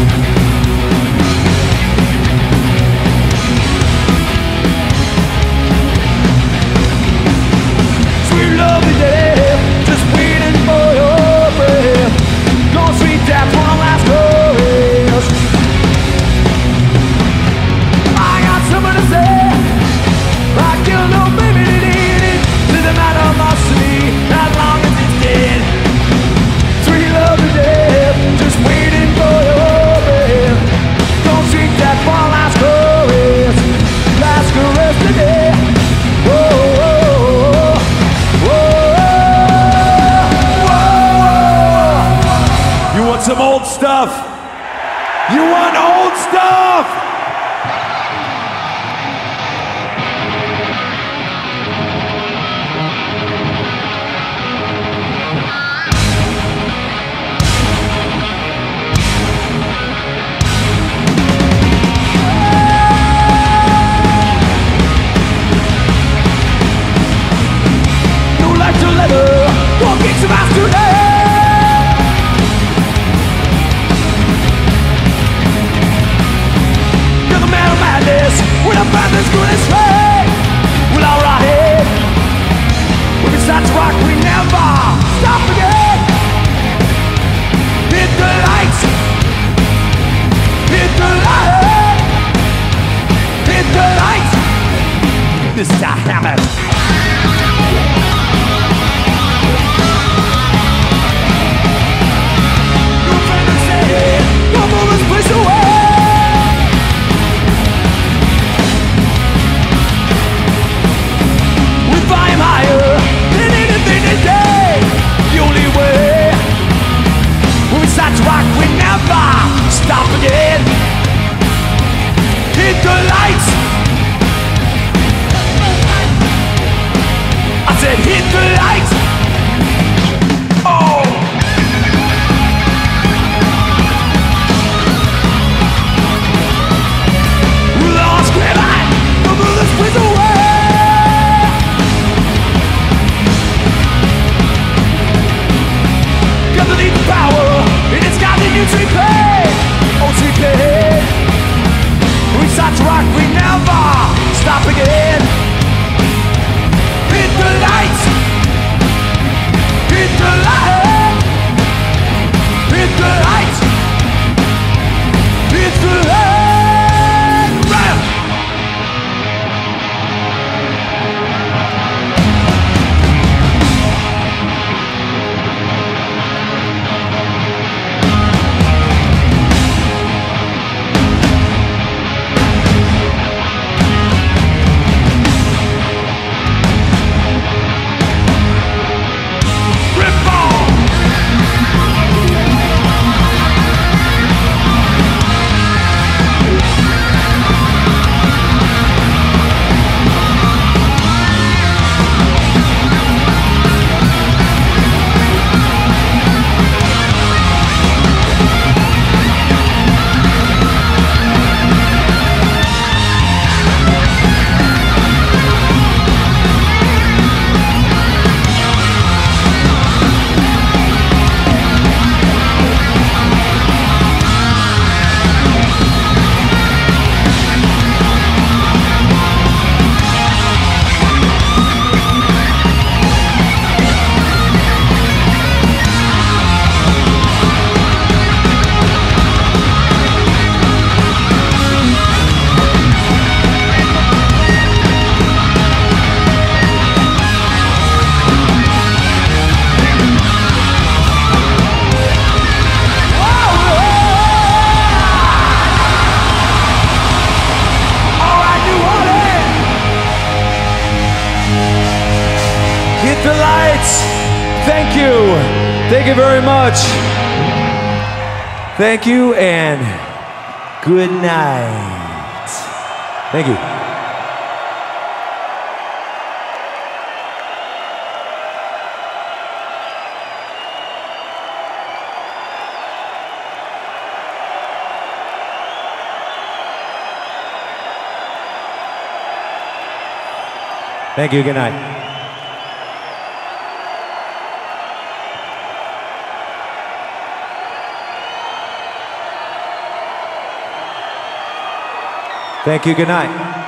Sweet love today, just waiting for your breath. Come sweet death, one last chorus. I got something to say. I killed no baby today. Doesn't matter much to me as long as it's dead. Sweet love to death, just waiting for your breath. Don't sweet that one last chorus. Last caress today. Whoa, whoa, whoa, whoa. You want some old stuff? You want old stuff? Walking some house today. You're the man of madness. When I find this good and straight. Well, alright. When we start to rock, we never stop again. Hit the lights. Hit the light. Hit the lights. Mr. Hammond. Come on, let's push away. We climb higher than anything today. The only way. When we start to rock, we never stop again. Hit the lights. you. Thank you very much. Thank you and good night. Thank you. Thank you, good night. Thank you, good night.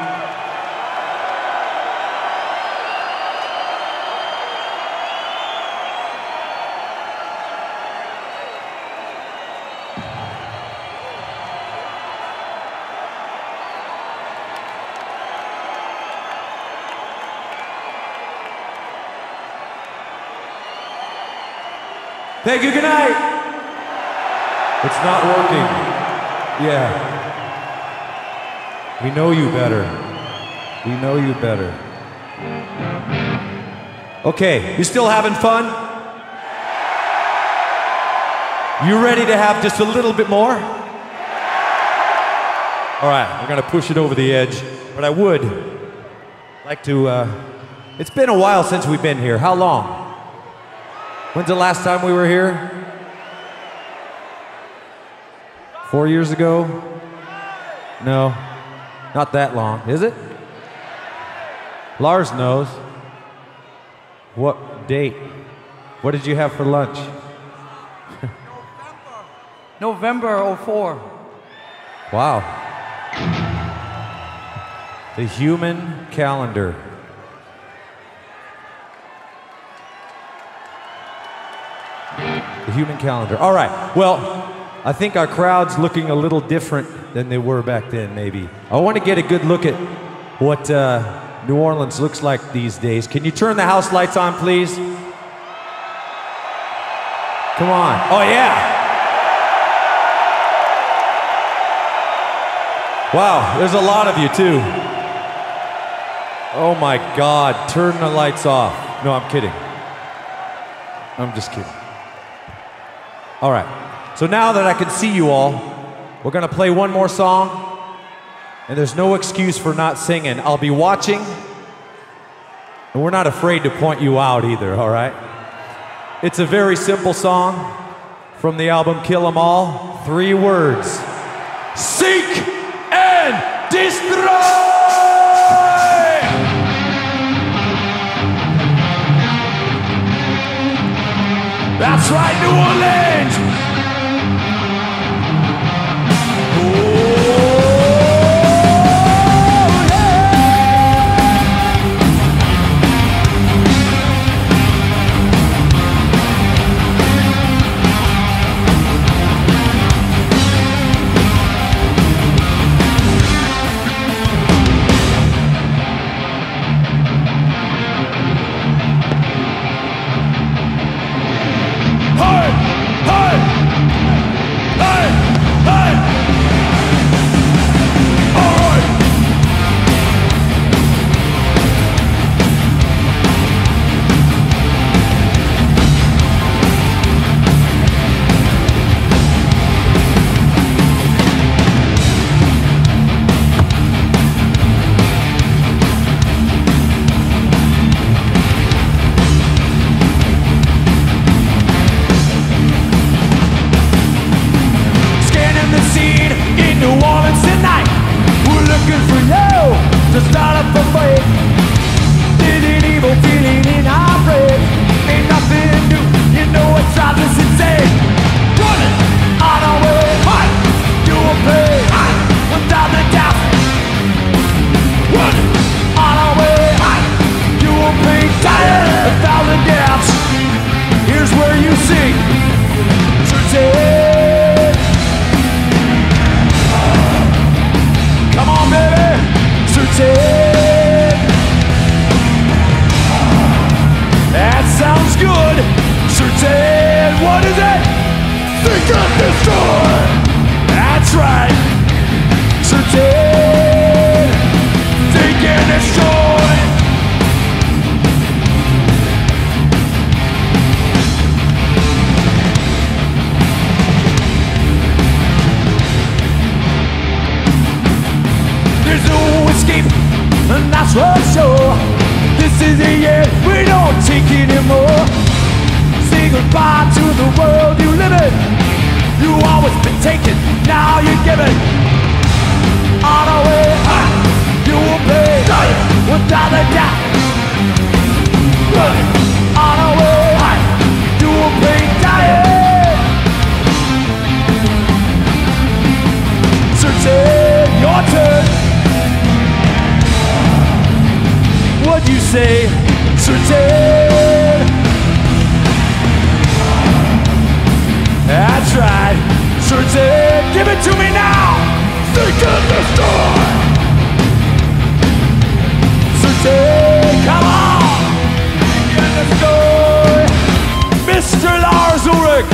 Thank you, good night. It's not working. Yeah. We know you better. We know you better. Okay, you still having fun? You ready to have just a little bit more? All right, we're gonna push it over the edge, but I would like to, it's been a while since we've been here. How long? When's the last time we were here? 4 years ago? No, not that long, is it? Lars knows. What date? What did you have for lunch? November 04. Wow. The human calendar. The human calendar. All right. Well, I think our crowd's looking a little different than they were back then, maybe. I want to get a good look at what New Orleans looks like these days. Can you turn the house lights on, please? Come on. Oh, yeah. Wow, there's a lot of you, too. Oh, my God. Turn the lights off. No, I'm kidding. I'm just kidding. All right, so now that I can see you all, we're gonna play one more song, and there's no excuse for not singing. I'll be watching, and we're not afraid to point you out either, all right? It's a very simple song from the album Kill 'Em All. 3 words. Seek and destroy! That's right, New Orleans! Hey! cheap, and that's for sure. This is the end, we don't take anymore. Say goodbye to the world you live in. You always been taken, now you give it. On our way, you will pay without a doubt. On our way, you will pay dying. Certain, your turn. What'd you say? Certain. That's right. Certain, give it to me now. Seek and destroy. Certain, come on. Seek and destroy. Mr. Lars Ulrich.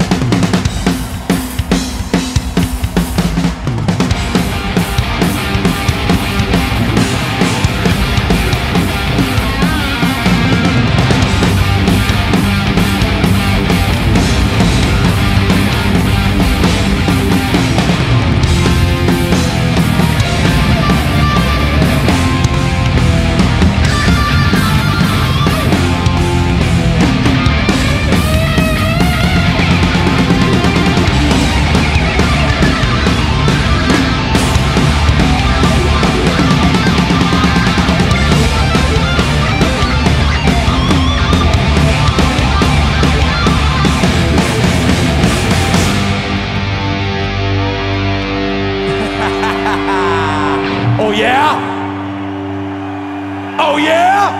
Oh yeah? Oh yeah?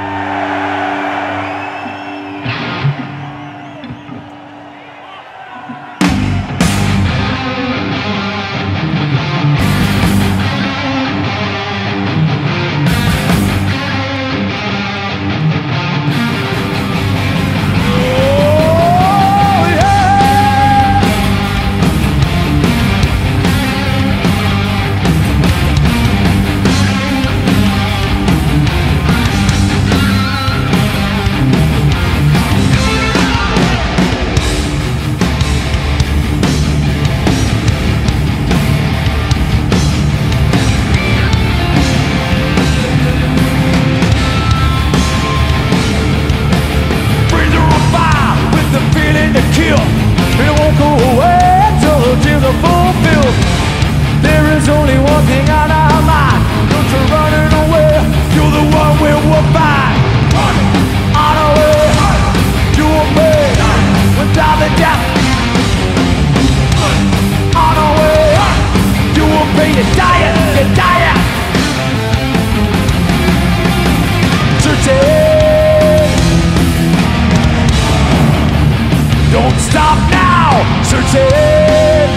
Don't stop now, certain.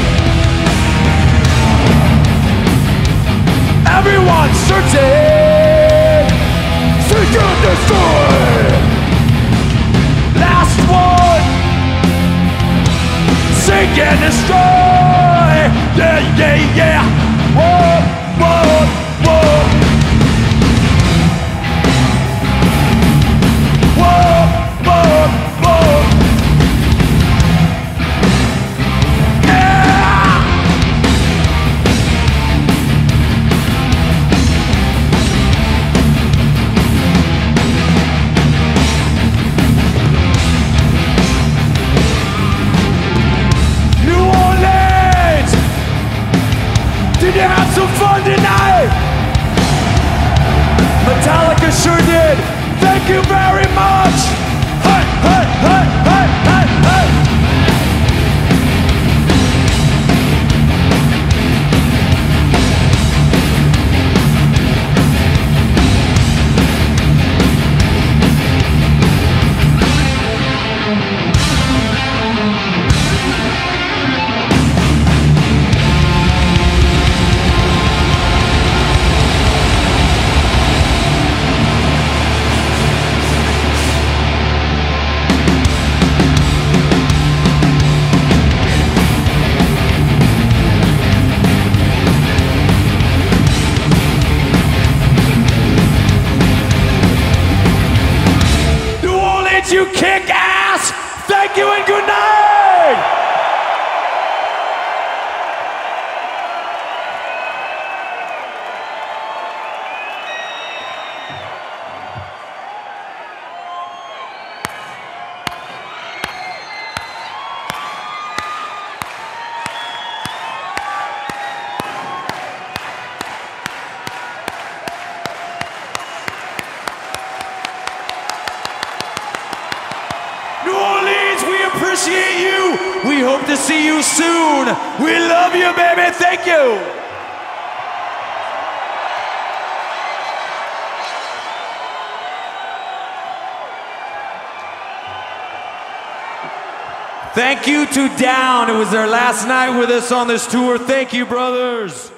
Everyone, certain. Seek and destroy. Last one. Seek and destroy. Yeah, yeah, yeah. Whoa, whoa, whoa. Whoa, whoa, whoa. Did you have some fun tonight? Metallica sure did. Thank you very much. Hey, hey, hey, hey, hey, hey. appreciate you. We hope to see you soon. We love you, baby. Thank you. Thank you to Down. It was their last night with us on this tour. Thank you, brothers.